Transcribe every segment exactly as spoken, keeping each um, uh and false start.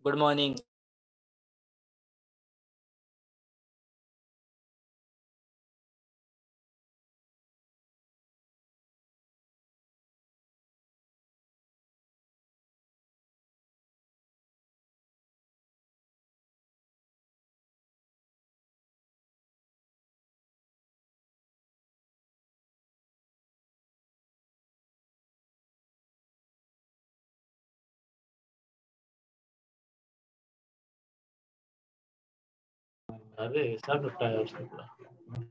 Good morning. अरे सब निपटा है उसने पूरा।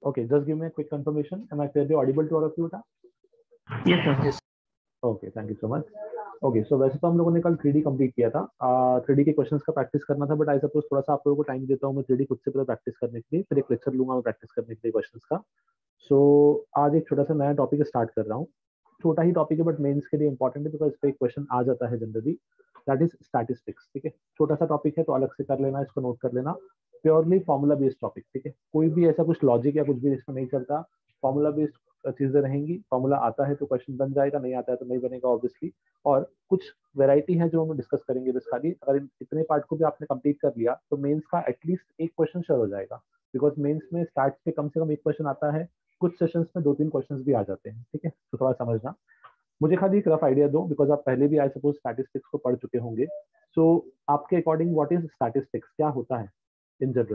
Okay, just give me a quick confirmation. Am I clearly audible to all of you? Yes, sir. Yes. Okay, thank you so much. Okay, so वैसे तो हम लोगों ने कल थ्री डी कंप्लीट किया था, थ्री डी के क्वेश्चंस का प्रैक्टिस करना था, बट आई सपोज थोड़ा सा आप लोगों को टाइम देता हूँ मैं थ्री डी खुद से पहले प्रैक्टिस करने के लिए, फिर एक लेक्चर लूंगा मैं प्रैक्टिस करने के लिए क्वेश्चंस का। सो so, आज एक छोटा सा नया टॉपिक स्टार्ट कर रहा हूँ, छोटा ही टॉपिक है बट मेंस के लिए इंपॉर्टेंट है, बिकॉज इस पे एक क्वेश्चन आ जाता है जनरली, दैट इज स्टैटिस्टिक्स। ठीक है, छोटा सा टॉपिक है तो अलग से कर लेना, इसको नोट कर लेना। प्योरली फॉर्मूला बेस्ड टॉपिक, ठीक है, कोई भी ऐसा कुछ लॉजिक या कुछ भी इसमें नहीं चलता, फॉर्मूला बेस्ड चीजें रहेंगी। फॉर्मूला आता है तो क्वेश्चन बन जाएगा, नहीं आता है तो नहीं बनेगा ऑब्वियसली। और कुछ वैरायटी है जो हम डिस्कस करेंगे बस खाली। अगर इतने पार्ट को भी आपने कंप्लीट कर लिया तो मेंस का एटलीस्ट एक क्वेश्चन श्योर हो जाएगा, बिकॉज मेंस में स्टार्ट पे कम से कम एक क्वेश्चन आता है, कुछ सेशंस में दो तीन क्वेश्चंस भी आ जाते हैं। ठीक है, तो थोड़ा समझना। मुझे खाली एक रफ आइडिया दो, बिकॉज आप पहले भी आई सपोज स्टैटिस्टिक्स को पढ़ चुके होंगे। सो so, आपके अकॉर्डिंग व्हाट इज स्टैटिस्टिक्स, क्या होता है in general?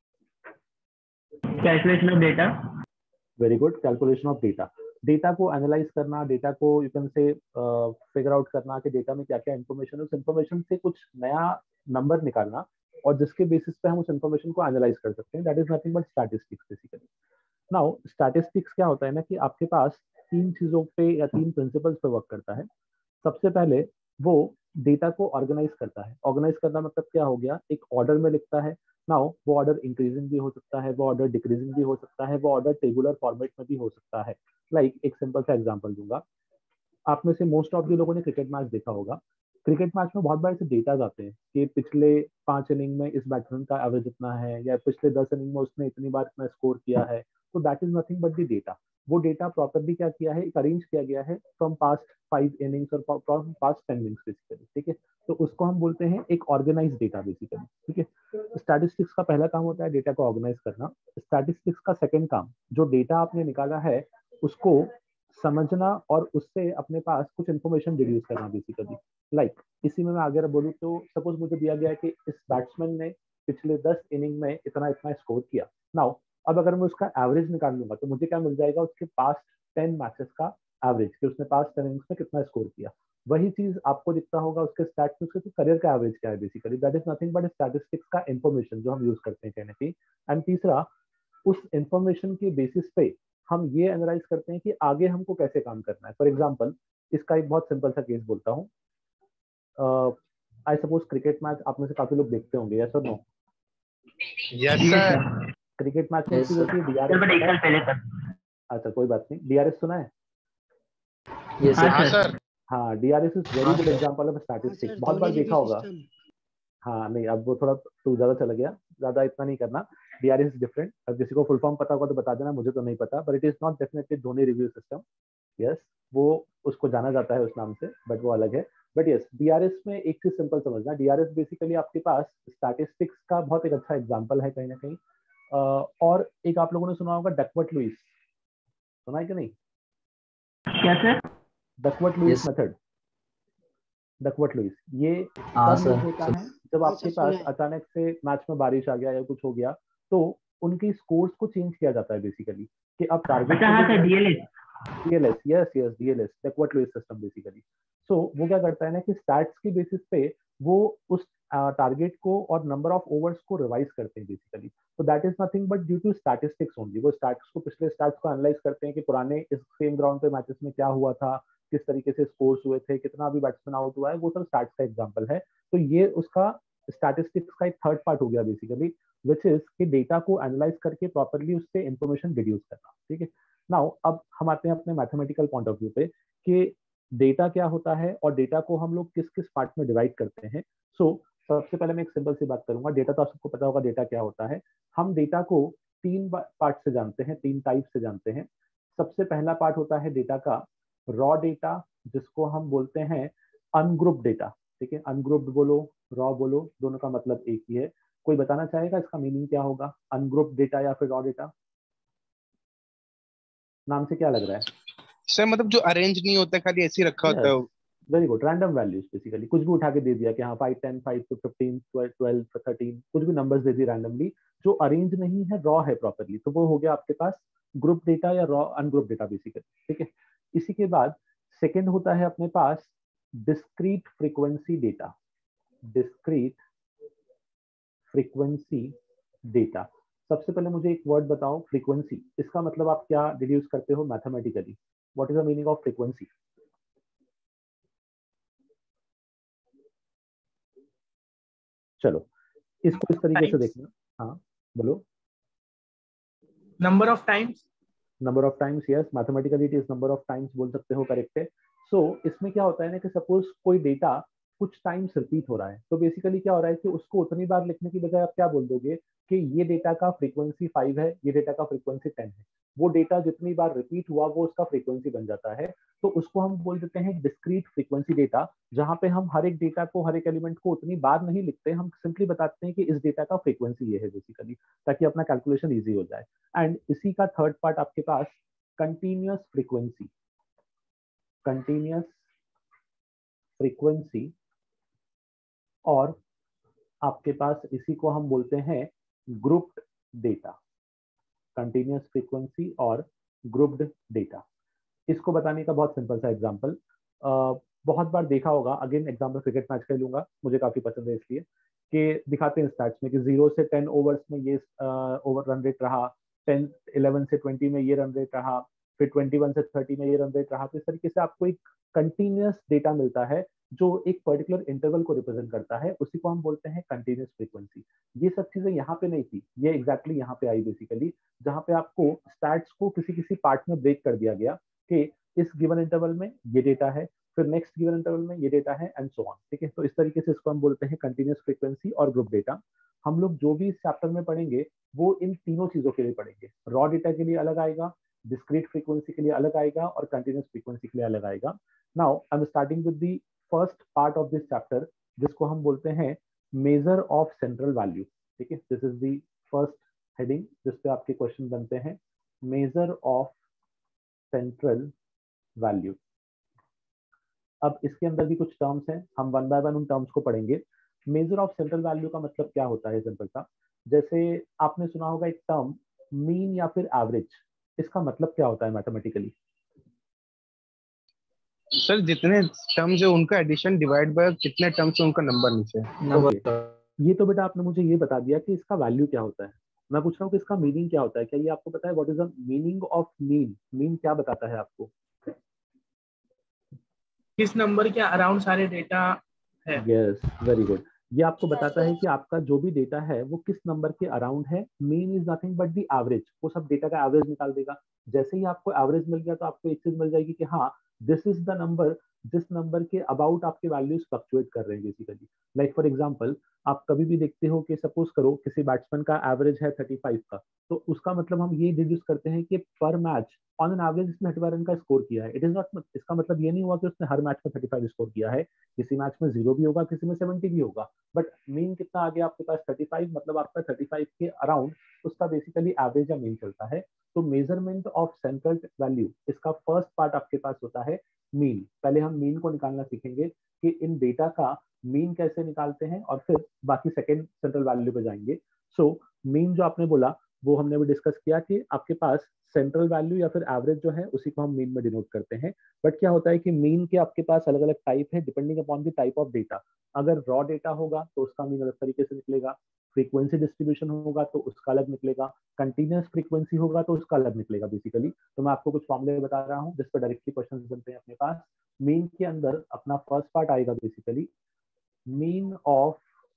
Calculation of data. Very good, calculation of data. Data को एनालाइज करना, डेटा को you can say figure out करना कि डेटा में क्या क्या इन्फॉर्मेशन है, उस इन्फॉर्मेशन से कुछ नया नंबर निकालना और जिसके बेसिस पे हम उस इन्फॉर्मेशन को एनालाइज कर सकते हैं, that is nothing but statistics basically. Now statistics क्या होता है ना कि आपके पास तीन चीजों पे या तीन प्रिंसिपल्स पे वर्क करता है। सबसे पहले वो डेटा को ऑर्गेनाइज करता है। ऑर्गेनाइज करना मतलब क्या हो गया, एक ऑर्डर में लिखता है। नाउ वो ऑर्डर इंक्रीजिंग भी हो सकता है, वो ऑर्डर डिक्रीजिंग भी हो सकता है, वो ऑर्डर टेबुलर फॉर्मेट में भी हो सकता है। लाइक like, एक सिंपल सा एग्जांपल दूंगा। आप में से मोस्ट ऑफ द लोगों ने क्रिकेट मैच देखा होगा। क्रिकेट मैच में बहुत बार ऐसे डेटा आते हैं कि पिछले पांच इनिंग में इस बैट्समैन का एवरेज इतना है, या पिछले दस इनिंग में उसने इतनी बार इतना स्कोर किया है। तो that is nothing but the data. वो डेटा प्रॉपरली क्या किया है, एक अरेंज किया गया है फ्रॉम पास्ट फाइव इनिंग्स और from past ten innings basically. ठीक है, तो उसको हम बोलते हैं एक ऑर्गेनाइज डेटा बेसिकली। ठीक है, स्टैटिस्टिक्स का पहला काम होता है डेटा को ऑर्गेनाइज करना। स्टैटिस्टिक्स का सेकंड काम, जो डेटा आपने निकाला है उसको समझना और उससे अपने पास कुछ इन्फॉर्मेशन डिड्यूस करना बेसिकली। लाइक like, इसी में मैं आगे बोलूँ तो सपोज मुझे दिया गया है कि इस बैट्समैन ने पिछले दस इनिंग में इतना इतना स्कोर किया। नाउ अब अगर मैं उसका एवरेज निकाल लूंगा तो मुझे क्या मिल जाएगा, उसके पास्ट टेन मैचेस का एवरेज, कि उसने पास्ट टेन इनिंग्स में कितना स्कोर किया। वही चीज आपको दिखता होगा उसके स्टैट्स में, उसके करियर का एवरेज क्या है basically. That is nothing but statistics का इन्फॉर्मेशन जो हम यूज करते हैं कहीं ना कहीं। एंड तीसरा, उस इंफॉर्मेशन के बेसिस पे हम ये एनालाइज करते हैं कि आगे हमको कैसे काम करना है। फॉर एग्जाम्पल, इसका एक बहुत सिंपल सा केस बोलता हूँ। आई सपोज क्रिकेट मैच आप में से काफी लोग देखते होंगे, यस और no? Yes sir. Cricket match में एक चीज होती है डीआरएस। अच्छा कोई बात नहीं, डीआरएस सुना है? Yes sir. हाँ, DRS is very good example of statistics, बहुत बार देखा होगा। हाँ नहीं, अब वो थोड़ा तू ज्यादा चला गया, ज्यादा इतना नहीं करना। डीआरएस डिफरेंट, अब किसी को फुल फॉर्म पता होगा तो बता देना, मुझे तो नहीं पता, but it is not definitely Dhoni review system. Yes, वो उसको जाना जाता है उस नाम से, बट वो अलग है। बट यस, डीआरएस में एक चीज सिंपल समझना, डीआरएस बेसिकली आपके पास स्टैटिस्टिक्स का बहुत एक अच्छा एग्जांपल है कहीं ना कहीं। और एक आप लोगों ने सुना होगा डकवर्थ लुईस, सुना है कि नहीं? क्या sir? Duckworth Lewis method. Duckworth Lewis ये तब यूज होता है जब आपके पास अचानक से मैच में बारिश आ गया या कुछ हो गया, तो उनकी स्कोर्स को चेंज किया जाता है बेसिकली, कि अब target DLS, yes yes DLS, Duckworth Lewis system basically. So वो क्या करता है ना कि स्टैट्स की बेसिस पे वो उस टारगेट को और नंबर ऑफ ओवर्स को रिवाइज करते हैं बेसिकली। तो that is nothing but due to statistics only. वो स्टैट्स को, पिछले स्टैट्स को एनालाइज करते हैं कि पुराने इस सेम ग्राउंड पे मैचेस में क्या हुआ था, किस तरीके से स्कोर्स हुए थे, कितना अभी बैट्समैन आउट हुआ है, वो सब स्टैट्स का एग्जांपल है। तो ये उसका स्टैटिस्टिक्स का एक थर्ड पार्ट हो गया बेसिकली, विच इज कि डेटा को एनालाइज करके प्रॉपर्ली उससे इंफॉर्मेशन डिड्यूस करना। ठीक है, नाउ अब हम आते हैं अपने मैथमेटिकल पॉइंट ऑफ व्यू पे कि डेटा क्या होता है और डेटा को हम लोग किस किस पार्ट में डिवाइड करते हैं। सो so, सबसे पहले मैं एक सिंपल सी बात करूंगा, डेटा तो आप सबको पता होगा डेटा क्या होता है। हम डेटा को तीन पार्ट से जानते हैं, तीन टाइप से जानते हैं। सबसे पहला पार्ट होता है डेटा का रॉ डेटा, जिसको हम बोलते हैं अनग्रुप्ड डेटा। ठीक है, अनग्रुप्ड बोलो, रॉ बोलो, दोनों का मतलब एक ही है। कोई बताना चाहेगा इसका मीनिंग क्या होगा, अनग्रुप्ड डेटा या फिर रॉ डेटा? नाम से क्या लग रहा है सर? मतलब जो अरेंज नहीं होता, खाली ऐसे ही रखा होता है। Very good, random values basically, कुछ भी उठा के दे दिया कि हाँ five ten five two fifteen twelve thirteen, कुछ भी नंबर्स दे दिए रैंडमली, जो अरेंज नहीं है, रॉ है प्रॉपरली, तो वो हो गया आपके पास ग्रुप डेटा या रॉ अनग्रुप डेटा बेसिकली। ठीक है, इसी के बाद सेकेंड होता है अपने पास discrete frequency data. Discrete frequency data, सबसे पहले मुझे एक वर्ड बताओ, फ्रीक्वेंसी। इसका मतलब आप क्या डिड्यूस करते हो mathematically? What is the meaning of frequency? चलो इसको इस तरीके से देखना। हाँ बोलो। Number of times. Number of times, yes, mathematically it is number of times बोल सकते हो, करेक्ट है। सो so, इसमें क्या होता है ना कि सपोज कोई डेटा कुछ टाइम्स रिपीट हो रहा है, तो बेसिकली क्या हो रहा है कि उसको उतनी बार लिखने की बजाय आप क्या बोल दोगे कि ये डेटा का फ्रीक्वेंसी फाइव है, ये डेटा का फ्रीक्वेंसी टेन है। वो डेटा जितनी बार रिपीट हुआ वो उसका फ्रीक्वेंसी बन जाता है। तो उसको हम बोल देते हैं डिस्क्रीट फ्रीक्वेंसी डेटा, जहां पे हम हर एक डेटा को, हर एक एलिमेंट को उतनी बार नहीं लिखते, हम सिंपली बताते हैं कि इस डेटा का फ्रीक्वेंसी ये है बेसिकली, ताकि अपना कैलकुलेशन ईजी हो जाए। एंड इसी का थर्ड पार्ट आपके पास कंटिन्यूअस फ्रीक्वेंसी। कंटिन्यूअस फ्रीक्वेंसी और आपके पास इसी को हम बोलते हैं ग्रुप्ड डेटा। कंटिन्यूअस फ्रीक्वेंसी और ग्रुप्ड डेटा। इसको बताने का बहुत सिंपल सा एग्जांपल, बहुत बार देखा होगा, अगेन एग्जांपल क्रिकेट मैच का लूंगा, मुझे काफी पसंद है इसलिए, कि दिखाते हैं स्टैट्स में कि जीरो से टेन ओवर्स में ये ओवर रन रेट रहा, टेन इलेवन से ट्वेंटी में ये रन रेट रहा, फिर ट्वेंटी वन से थर्टी में ये रन रेट रहा। तो इस तरीके से आपको एक कंटिन्यूअस डेटा मिलता है जो एक पर्टिकुलर इंटरवल को रिप्रेजेंट करता है, उसी को हम बोलते हैं कंटिन्यूअस फ्रीक्वेंसी। ये सब चीजें यहाँ पे नहीं थी, ये एग्जैक्टली यहाँ पे आई बेसिकली, जहाँ पे आपको स्टैट्स को किसी किसी पार्ट में ब्रेक कर दिया गया कि इस गिवन इंटरवल में ये डेटा है, फिर नेक्स्ट गिवन इंटरवल में ये डेटा है, एंड सो ऑन। ठीक है, तो इस तरीके से इसको हम बोलते हैं कंटिन्यूअस फ्रीक्वेंसी और ग्रुप डेटा। हम लोग जो भी इस चैप्टर में पढ़ेंगे वो इन तीनों चीजों के लिए पढ़ेंगे। रॉ डेटा के लिए अलग आएगा, डिस्क्रीट फ्रीक्वेंसी के लिए अलग आएगा, और कंटिन्यूअस फ्रीक्वेंसी के लिए अलग आएगा। Now I am starting with the first part of this chapter, जिसको हम बोलते हैं मेजर ऑफ सेंट्रल वैल्यू। ठीक है, this is the first heading जिसपे आपके क्वेश्चन बनते हैं, मेजर ऑफ सेंट्रल वैल्यू। अब इसके अंदर भी कुछ टर्म्स हैं, हम वन बाय वन उन टर्म्स को पढ़ेंगे। मेजर ऑफ सेंट्रल वैल्यू का मतलब क्या होता है सिंपल सा, जैसे आपने सुना होगा एक टर्म मीन या फिर एवरेज, इसका मतलब क्या होता है मैथमेटिकली? सर जितने टर्म्स है उनका एडिशन डिवाइड बाय कितने टर्म्स है उनका नंबर नीचे। ओके, ये तो बेटा आपने मुझे ये बता दिया कि इसका वैल्यू क्या होता है। मैं पूछ रहा हूँ कि इसका मीनिंग क्या होता है। क्या ये आपको पता है what is the meaning of mean? Mean क्या बताता है आपको? किस नंबर के अराउंड सारे डेटा है। Yes, very good. ये आपको बताता है कि आपका जो भी डेटा है वो किस नंबर के अराउंड है। Mean is nothing but the average, वो सब डेटा का एवरेज निकाल देगा। जैसे ही आपको एवरेज मिल गया तो आपको एक चीज मिल जाएगी कि हाँ दिस इज द नंबर, जिस नंबर के अबाउट आपके वैल्यूज फ्लक्चुएट कर रहे हैं बेसिकली। लाइक फॉर एग्जांपल, आप कभी भी देखते हो कि सपोज करो किसी बैट्समैन का एवरेज है थर्टी फाइव का, तो उसका मतलब हम ये डिड्यूस करते हैं कि पर मैच ऑन एन एवरेज इसने थर्टी फाइव रन का स्कोर किया है। इट इज नॉट, इसका मतलब ये नहीं हुआ कि उसने हर मैच में थर्टी फाइव स्कोर किया है। किसी मैच में जीरो भी होगा, किसी में सेवेंटी भी होगा, बट मीन कितना आ गया आपके पास? थर्टी फाइव, मतलब आपका थर्टी फाइव के अराउंड उसका बेसिकली एवरेज या मीन चलता है। तो मेजरमेंट ऑफ सेंट्रल वैल्यू, इसका फर्स्ट पार्ट आपके पास होता है मीन। पहले हम मीन को निकालना सीखेंगे कि इन डेटा का मीन कैसे निकालते हैं, और फिर बाकी सेकेंड सेंट्रल वैल्यू पे जाएंगे। सो so, मीन जो आपने बोला वो हमने भी डिस्कस किया कि आपके पास सेंट्रल वैल्यू या फिर एवरेज जो है उसी को हम मीन में डिनोट करते हैं। बट क्या होता है कि मीन के आपके पास अलग अलग टाइप है depending upon the type of data. अगर रॉ डेटा होगा तो उसका मीन अलग तरीके से निकलेगा, फ्रीक्वेंसी डिस्ट्रीब्यूशन होगा तो उसका अलग निकलेगा, कंटिन्यूअस फ्रीक्वेंसी होगा तो उसका अलग निकलेगा बेसिकली। तो मैं आपको कुछ फॉर्मूले बता रहा हूँ जिस पर डायरेक्टली क्वेश्चन बनते हैं अपने पास। मीन के अंदर अपना फर्स्ट पार्ट आएगा basically mean of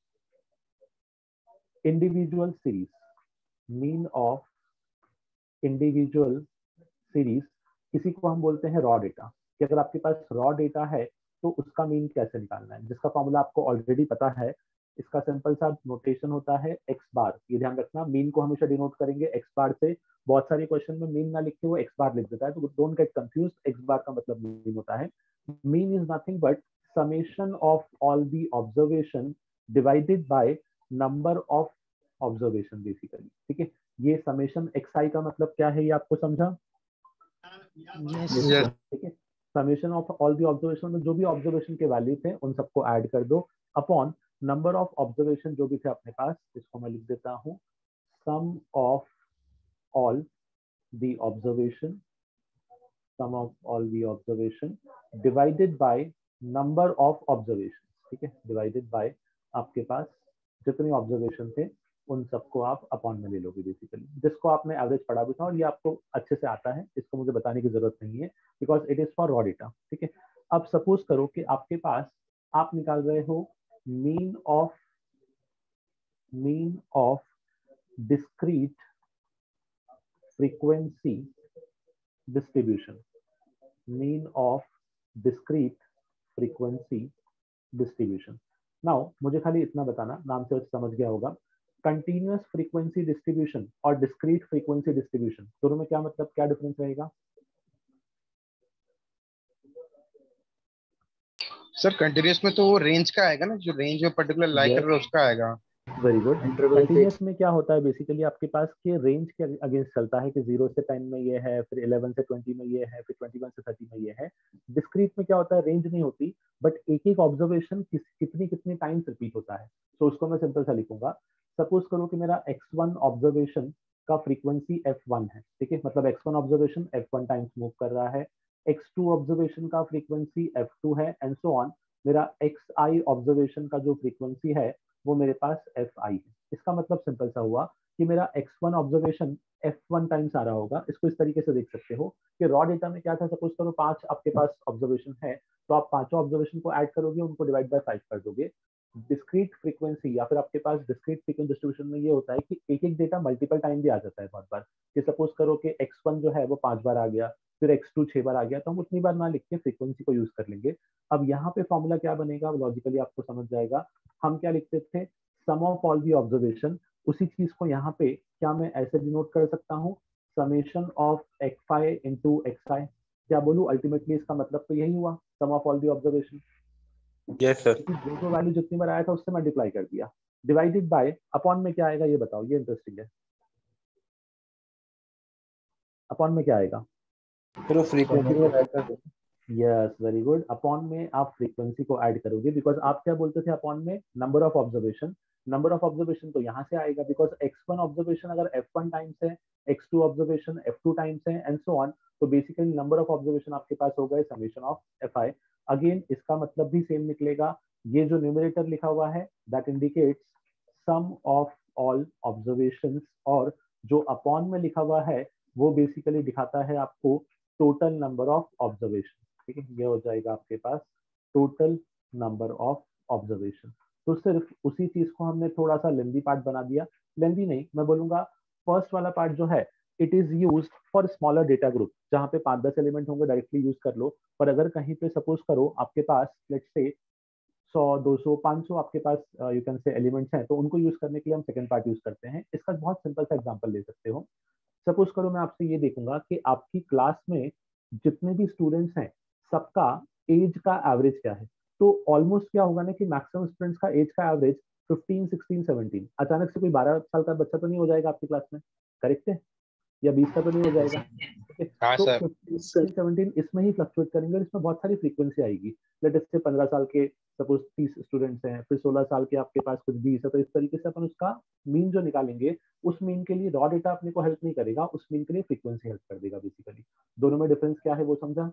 individual series. Mean of individual series, इसी को हम बोलते हैं रॉ डेटा। कि अगर आपके पास रॉ डेटा है तो उसका मीन कैसे निकालना है, जिसका फॉर्मूला आपको ऑलरेडी पता है। इसका सिंपल सा नोटेशन होता है एक्स बार। ये ध्यान रखना, मीन को हमेशा डिनोट करेंगे एक्स बार से। बहुत सारे क्वेश्चन में मीन ना लिख के वो एक्स बार लिख देता है, तो don't get confuse. X bar का मतलब मीन होता है। Mean is nothing but summation of all the observation divided by number of observation basically. ठीक है, ये समेशन एक्स आई का मतलब क्या है ये आपको समझा? yes. ठीक है, summation of all the observation में जो भी ऑब्जर्वेशन के वैल्यू थे उन सबको ऐड कर दो अपॉन नंबर ऑफ ऑब्जर्वेशन जो भी थे अपने पास। इसको मैं लिख देता हूं sum of all the observation, sum of all the observation divided by number of observation. ठीक है, डिवाइडेड बाय आपके पास जितने ऑब्जर्वेशन थे उन सबको आप अपॉन में ले लोगे बेसिकली, जिसको आपने एवरेज पढ़ा भी था और ये आपको अच्छे से आता है, इसको मुझे बताने की जरूरत नहीं है because it is for raw data. ठीक है, अब सपोज करो कि आपके पास आप निकाल रहे हो mean of mean of discrete frequency distribution, mean of discrete frequency distribution. Now मुझे खाली इतना बताना, नाम से समझ गया होगा, कंटिन्यूअस फ्रीक्वेंसी डिस्ट्रीब्यूशन और डिस्क्रीट फ्रीक्वेंसी डिस्ट्रीब्यूशन दोनों में क्या मतलब, क्या डिफरेंस रहेगा? सर कंटिन्यूअस में तो वो रेंज का आएगा ना, जो रेंज में पर्टिकुलर लाइक कर रहे हो उसका आएगा। Very good. Interval continuous fix. में क्या होता है बेसिकली, आपके पास के रेंज के अगेंस्ट चलता है कि जीरो से टेन में ये है, फिर इलेवन से ट्वेंटी में ये है, फिर ट्वेंटी वन से थर्टी में ये है। डिस्क्रीट में क्या होता है, रेंज नहीं होती बट एक एक ऑब्जर्वेशन किस कितनी कितनी टाइम्स रिपीट होता है। तो उसको मैं सिंपल सा लिखूंगा, सपोज करो कि मेरा एक्स वन ऑब्जर्वेशन का फ्रीक्वेंसी एफ वन है। ठीक है, मतलब x one observation f one times move कर रहा है, एक्स टू ऑब्जर्वेशन का फ्रीक्वेंसी एफ टू है एंड सो ऑन। मेरा एक्स आई ऑब्जर्वेशन का जो फ्रीक्वेंसी है वो मेरे पास एफ आई है। इसका मतलब सिंपल सा हुआ कि मेरा x one observation f one times आ रहा होगा। इसको इस तरीके से देख सकते हो कि रॉ डेटा में क्या था, सपोज करो पांच आपके पास ऑब्जर्वेशन है, तो आप पांचों ऑब्जर्वेशन को ऐड करोगे, उनको डिवाइड बाय फाइव कर दोगे। डिस्क्रीट फ्रीक्वेंसी या फिर आपके पास डिस्क्रीट फ्रीक्वेंसी डिस्ट्रीब्यूशन में ये होता है कि एक एक डेटा मल्टीपल टाइम भी आ जाता है बहुत बार, कि सपोज करो कि एक्स वन जो है वो पांच बार आ गया, फिर एक्स टू छह बार आ गया, तो हम उतनी बार ना लिख के फ्रीक्वेंसी को यूज कर लेंगे। अब यहाँ पे फॉर्मूला क्या बनेगा, लॉजिकली आपको समझ जाएगा। हम क्या लिखते थे, sum of all the observation, उसी चीज को यहाँ पे क्या मैं ऐसे डिनोट कर सकता हूँ, summation of x i into x i. क्या बोलूँ, अल्टीमेटली इसका मतलब तो यही हुआ, sum of all the observation. Yes sir. जो जो वैल्यू जितनी बार आया था उससे मल्टीप्लाई कर दिया, डिवाइडेड बाय अपॉन में क्या आएगा ये बताओ, ये इंटरेस्टिंग है। अपॉन में क्या आएगा? फिर वो फ्रीक्वेंसी में ऐड कर दो। Yes, very good. अपॉन में आप फ्रीक्वेंसी को ऐड करोगे, बिकॉज आप क्या बोलते थे अपॉन में, number of observation. Number of observation तो यहाँ से आएगा, बिकॉज एक्स वन ऑब्जर्वेशन अगर एफ वन टाइम्स है, x two observation f two times है एंड सो ऑन, तो बेसिकली नंबर ऑफ ऑब्जर्वेशन आपके पास हो गए summation of f i. Again इसका मतलब भी सेम निकलेगा। ये जो न्यूमरेटर लिखा हुआ है that indicates sum of all observations, और जो अपॉन में लिखा हुआ है वो बेसिकली दिखाता है आपको टोटल नंबर ऑफ ऑब्जर्वेशन। ठीक है, ये हो जाएगा आपके पास टोटल नंबर ऑफ ऑब्जर्वेशन। तो सिर्फ उसी चीज को हमने थोड़ा सा लेंदी पार्ट बना दिया, लेंदी नहीं मैं बोलूंगा, फर्स्ट वाला पार्ट जो है it is use for smaller data group, जहाँ पे पांच दस एलिमेंट होंगे डायरेक्टली यूज कर लो। पर अगर कहीं पे सपोज करो आपके पास लेट्स से सौ दो सौ पाँच सौ आपके पास यू कैन से एलिमेंट्स हैं, तो उनको यूज करने के लिए हम सेकंड पार्ट यूज करते हैं। इसका बहुत सिंपल सा एग्जांपल ले सकते हो। सपोज करो मैं आपसे ये देखूंगा कि आपकी क्लास में जितने भी स्टूडेंट्स हैं सबका एज का एवरेज क्या है, तो ऑलमोस्ट क्या होगा ना कि मैक्सिमम स्टूडेंट्स का एज का एवरेज फिफ्टीन सिक्सटीन सेवनटीन। अचानक से कोई बारह साल का बच्चा तो नहीं हो जाएगा आपकी क्लास में, करेक्ट है? या बीस का तो नहीं हो जाएगा? okay, हाँ तो सर। फिफ्टीन सेवनटीन इसमें ही फ्लक्चुएट करेंगे और इसमें बहुत सारी फ्रीक्वेंसी आएगी। लेट से पंद्रह साल के सपोज तीस स्टूडेंट्स हैं, फिर सोलह साल के आपके पास कुछ बीस है, तो इस तरीके से अपन उसका मीन जो निकालेंगे, उस मीन के लिए रॉ डेटा अपने को हेल्प नहीं करेगा, उस मीन के लिए फ्रीक्वेंसी हेल्प कर देगा बेसिकली। दोनों में डिफरेंस क्या है वो समझा?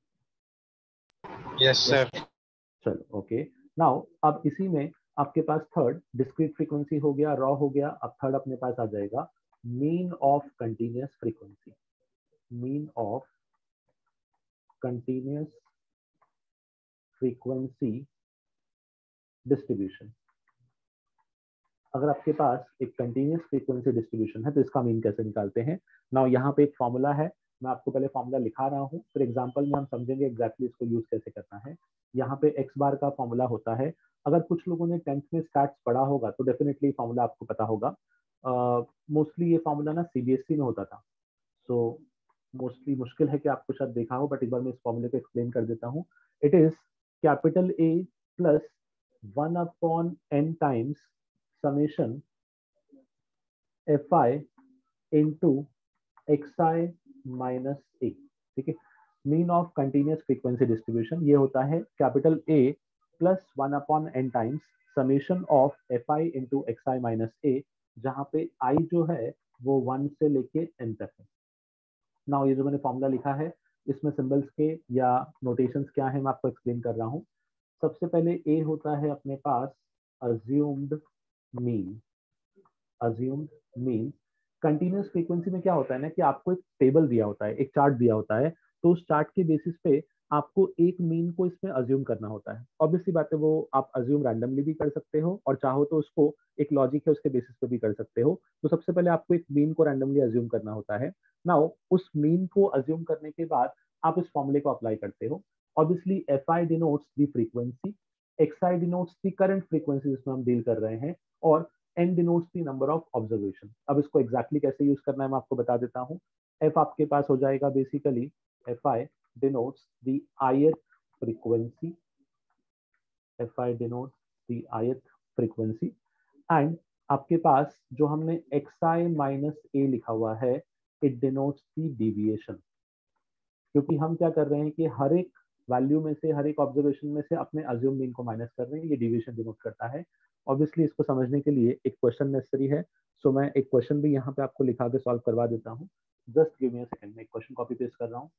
Yes sir. चलो ओके। नाउ अब इसी में आपके पास थर्ड डिस्क्रीट फ्रीक्वेंसी हो गया, रॉ हो गया, अब थर्ड अपने पास आ जाएगा mean of continuous frequency. Mean of continuous frequency distribution. अगर आपके पास एक कंटिन्यूअस फ्रीक्वेंसी डिस्ट्रीब्यूशन है तो इसका मीन कैसे निकालते हैं? नाउ यहाँ पे एक फॉर्मूला है, मैं आपको पहले फॉर्मूला लिखा रहा हूँ, फिर एग्जांपल में हम समझेंगे एग्जैक्टली इसको यूज कैसे करना है। यहाँ पे एक्स बार का फॉर्मूला होता है, अगर कुछ लोगों ने टेंथ में स्टैट्स पढ़ा होगा तो डेफिनेटली फॉर्मूला आपको पता होगा। मोस्टली uh, ये फॉर्मूला ना सीबीएसई में होता था, सो मोस्टली मुश्किल है कि आपको शायद देखा हो, बट एक बार मैं इस फॉर्मूले को एक्सप्लेन कर देता हूँ। It is capital A plus one upon n times summation F i into x I minus A. ठीक है, mean of continuous frequency distribution ये होता है capital A plus one upon n times summation of f i into x I minus A, जहाँ पे आई जो है वो वन से लेके एन तक है। नाउ ये जो मैंने फॉर्मूला लिखा है इसमें सिंबल्स के या नोटेशंस क्या है मैं आपको एक्सप्लेन कर रहा हूँ। सबसे पहले ए होता है अपने पास assumed mean, assumed mean। Continuous frequency में क्या होता है ना कि आपको एक टेबल दिया होता है, एक चार्ट दिया होता है, तो उस चार्ट के बेसिस पे आपको एक मीन को इसमें अज्यूम करना होता है। ऑब्वियसली बात है, वो आप अज्यूम रैंडमली भी कर सकते हो और चाहो तो उसको एक लॉजिक है उसके बेसिस पे भी कर सकते हो। तो सबसे पहले आपको एक मीन को रैंडमली अज्यूम करना होता है। नाउ उस मीन को अज्यूम करने के बाद आप इस फॉर्मूले को अप्लाई करते हो। Obviously f i denotes the frequency, x i denotes the current frequency जिसमें हम डील कर रहे हैं, और n denotes the number of observation. अब इसको एग्जैक्टली कैसे यूज करना है मैं आपको बता देता हूँ। एफ आपके पास हो जाएगा basically f i denotes the ith frequency, fi denotes the ith frequency, and आपके पास जो हमने xi minus a लिखा हुआ है, it denotes the deviation। क्योंकि हम क्या कर रहे हैं कि हर एक वैल्यू में से, हर एक ऑब्जर्वेशन में से अपने अज्यूम मीन को माइनस कर रहे हैं, ये डिविएशन डिनोट करता है। ऑब्वियसली इसको समझने के लिए एक क्वेश्चन नेसेसरी है, सो मैं एक क्वेश्चन भी यहाँ पे आपको लिखा के सॉल्व करवा देता हूँ। Just give me a second, मैं एक क्वेश्चन कॉपी पेस्ट कर रहा हूँ।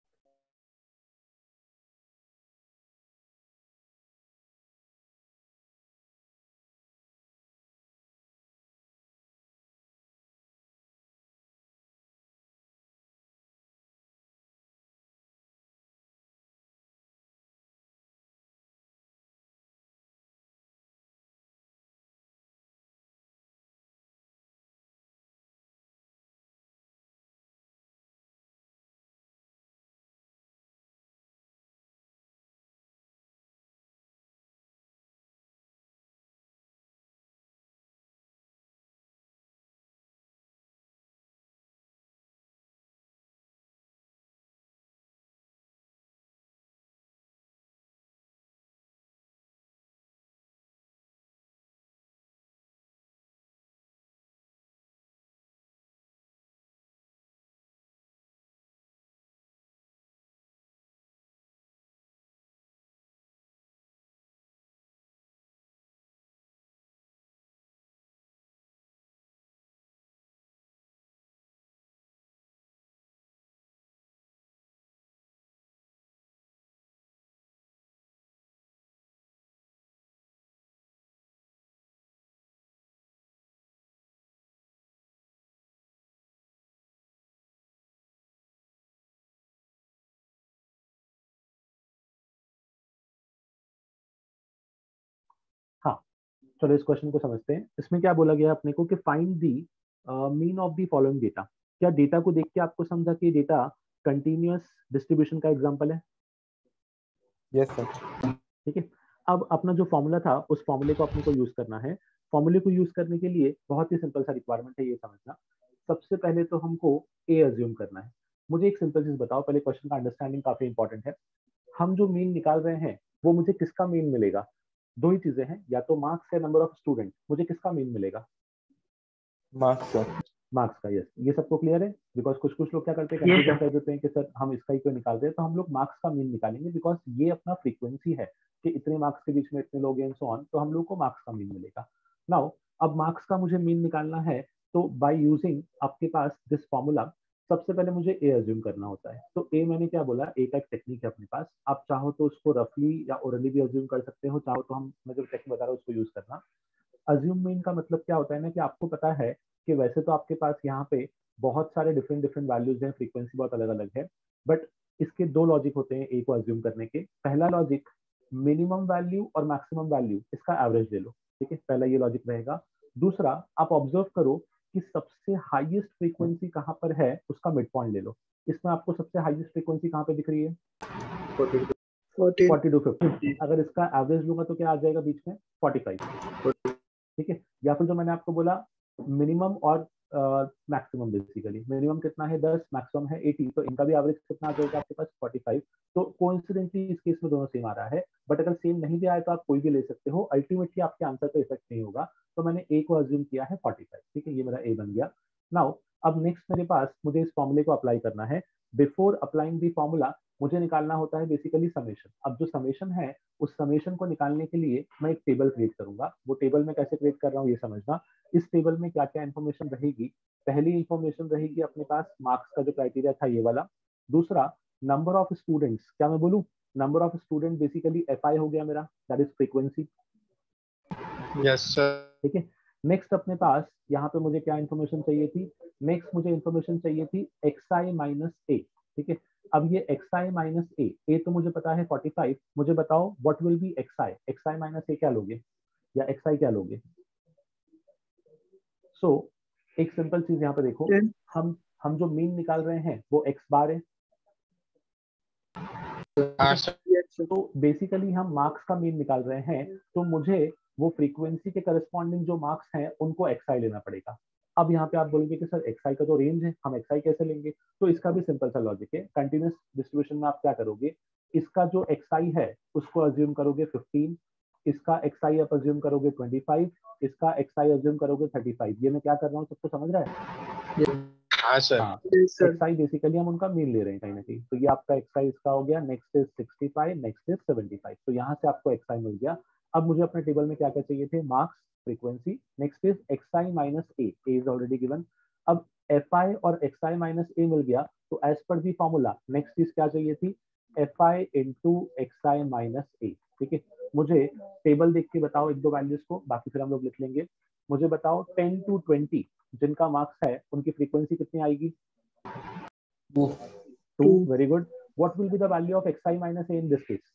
हाँ, चलो इस क्वेश्चन को समझते हैं। इसमें क्या बोला गया अपने को कि find the mean of the following data. क्या डेटा को देख के आपको समझा कि डेटा कंटिन्यूअस डिस्ट्रीब्यूशन का एग्जांपल है? Yes sir. ठीक है। अब अपना जो फॉर्मूला था उस फॉर्मूले को अपने को यूज करना है। फॉर्मूले को यूज करने के लिए बहुत ही सिंपल सा रिक्वायरमेंट है, ये समझना। सबसे पहले तो हमको ए अज्यूम करना है। मुझे एक सिंपल चीज बताओ, पहले क्वेश्चन का अंडरस्टैंडिंग काफी इंपॉर्टेंट है। हम जो मीन निकाल रहे हैं वो मुझे किसका मीन मिलेगा? दो ही चीजें हैं, या तो मार्क्स या नंबर ऑफ स्टूडेंट। मुझे किसका मीन मिलेगा? Marks sir. मार्क्स का। यस, ये सबको क्लियर है? बिकॉज कुछ कुछ लोग क्या करते हैं, कंफ्यूजन कर देते हैं कि सर हम इसका ही क्यों निकाल रहे हैं। तो हम लोग मार्क्स का मीन निकालेंगे बिकॉज ये अपना फ्रीक्वेंसी है कि इतने मार्क्स के बीच में इतने लोग हैं सो ऑन, तो हम लोग को मार्क्स का मीन मिलेगा। नाउ अब मार्क्स का मुझे मीन निकालना है, तो बाय यूजिंग आपके पास दिस फॉर्मूला, सबसे पहले मुझे ए अज्यूम करना होता है। तो ए मैंने क्या बोला, ए का एक टेक्निक है अपने पास। आप चाहो तो उसको रफली या ओरली भी अज्यूम कर सकते हो, चाहो तो हम मैं जो टेक्निक बता रहा हूँ उसको यूज करना। अज्यूम मीन का मतलब क्या होता है ना कि आपको पता है कि वैसे तो आपके पास यहाँ पे बहुत सारे डिफरेंट डिफरेंट वैल्यूज हैं, फ्रीक्वेंसी बहुत अलग अलग है, बट इसके दो लॉजिक होते हैं ए को अज्यूम करने के। पहला लॉजिक, मिनिमम वैल्यू और मैक्सिमम वैल्यू इसका एवरेज ले लो। ठीक है, पहला ये लॉजिक रहेगा। दूसरा, आप ऑब्जर्व करो कि सबसे हाईएस्ट फ्रीक्वेंसी कहाँ पर है, उसका मिड पॉइंट ले लो। इसमें आपको सबसे हाईएस्ट फ्रीक्वेंसी कहाँ पे दिख रही है? Forty to fifty. अगर इसका एवरेज लूंगा तो क्या आ जाएगा बीच में? Forty five. ठीक है। या फिर जो मैंने आपको बोला मिनिमम और मैक्सिमम, बेसिकली मिनिमम कितना है दस, मैक्सिमम है अस्सी, तो इनका भी एवरेज कितना आ जाएगा आपके पास? Forty five. तो कोइंसिडेंटली इस केस में दोनों सेम आ रहा है, बट अगर सेम नहीं भी आए तो आप कोई भी ले सकते हो, अल्टीमेटली आपके आंसर पे इफेक्ट नहीं होगा। तो मैंने ए को अज्यूम किया है फोर्टी फाइव। ठीक है, ये मेरा ए बन गया। नाउ अब नेक्स्ट मेरे पास मुझे इस फॉर्मूले को अप्लाई करना है। बिफोर अप्लाइंग दी फॉर्मूला मुझे निकालना होता है बेसिकली समेशन। अब जो समेशन है उस समेशन को निकालने के लिए मैं एक टेबल क्रिएट करूंगा। वो टेबल मैं कैसे क्रिएट कर रहा हूँ ये समझना। इस टेबल में क्या क्या इन्फॉर्मेशन रहेगी? पहली इंफॉर्मेशन रहेगी अपने पास मार्क्स का जो क्राइटेरिया था, ये वाला। दूसरा, नंबर ऑफ स्टूडेंट्स। क्या मैं बोलूं, number of student basically f i हो गया मेरा, that is frequency. Yes sir. ठीक है। नेक्स्ट अपने पास यहाँ पे मुझे क्या इन्फॉर्मेशन चाहिए थी, नेक्स्ट मुझे इन्फॉर्मेशन चाहिए थी एक्स आई माइनस ए, ठीक है। अब ये एक्स आई माइनस ए, ए तो मुझे पता है फोर्टी फाइव, मुझे बताओ what will be x i, x I minus A क्या लोगे या एक्स आई क्या लोगे। सो so, एक सिंपल चीज यहाँ पे देखो, हम हम जो मीन निकाल रहे हैं वो एक्स बार है, तो बेसिकली हम मार्क्स का मीन निकाल रहे हैं, तो मुझे वो फ्रीक्वेंसी के करस्पॉन्डिंग जो मार्क्स हैं उनको एक्सआई लेना पड़ेगा। अब यहाँ पे आप बोलोगे कि सर एक्सआई का तो रेंज है, हम एक्सआई कैसे लेंगे, तो इसका भी सिंपल सा लॉजिक है। कंटिन्यूस डिस्ट्रीब्यूशन में आप क्या करोगे, इसका जो एक्सआई है उसको अज्यूम करोगे फिफ्टीन, इसका एक्सआई आप अज्यूम करोगे ट्वेंटी फाइव, इसका एक्सआई अज्यूम करोगे थर्टी फाइव। ये मैं क्या कर रहा हूँ, सबको समझ रहा है? हाँ सर। हाँ, एक्सआई बेसिकली हम उनका मीन ले रहे हैं कहीं ना कहीं, तो ये आपका एक्सआई इसका हो गया, next is sixty five, next is seventy five, तो यहाँ से आपको एक्सआई मिल गया। अब मुझे अपने टेबल में क्या क्या चाहिए थे, marks, frequency, next is x i minus A, A is already given. अब एफ आई और एक्सआई माइनस ए मिल गया, तो as per the formula next चीज क्या चाहिए थी, f i into x i minus A, ठीक है। मुझे टेबल देख के बताओ एक दो वैल्यूज को, बाकी फिर हम लोग लिख लेंगे। मुझे बताओ टेन टू ट्वेंटी जिनका मार्क्स है उनकी फ्रीक्वेंसी कितनी आएगी, two, very good. What will be the value of x i minus A in this case,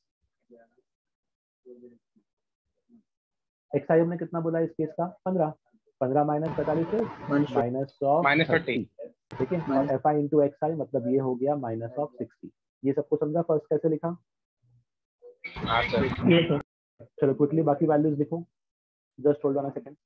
x i हमने कितना बोला इस केस का, पंद्रह, पंद्रह माइनस पैंतालीस माइनस ऑफ माइनस थर्टी, ठीक है। और f i into x i मतलब ये हो गया माइनस ऑफ सिक्सटी। ये सबको समझा, फर्स्ट कैसे लिखा? हाँ सर। चलो क्विकली बाकी वैल्यूज लिखो, just hold on a second.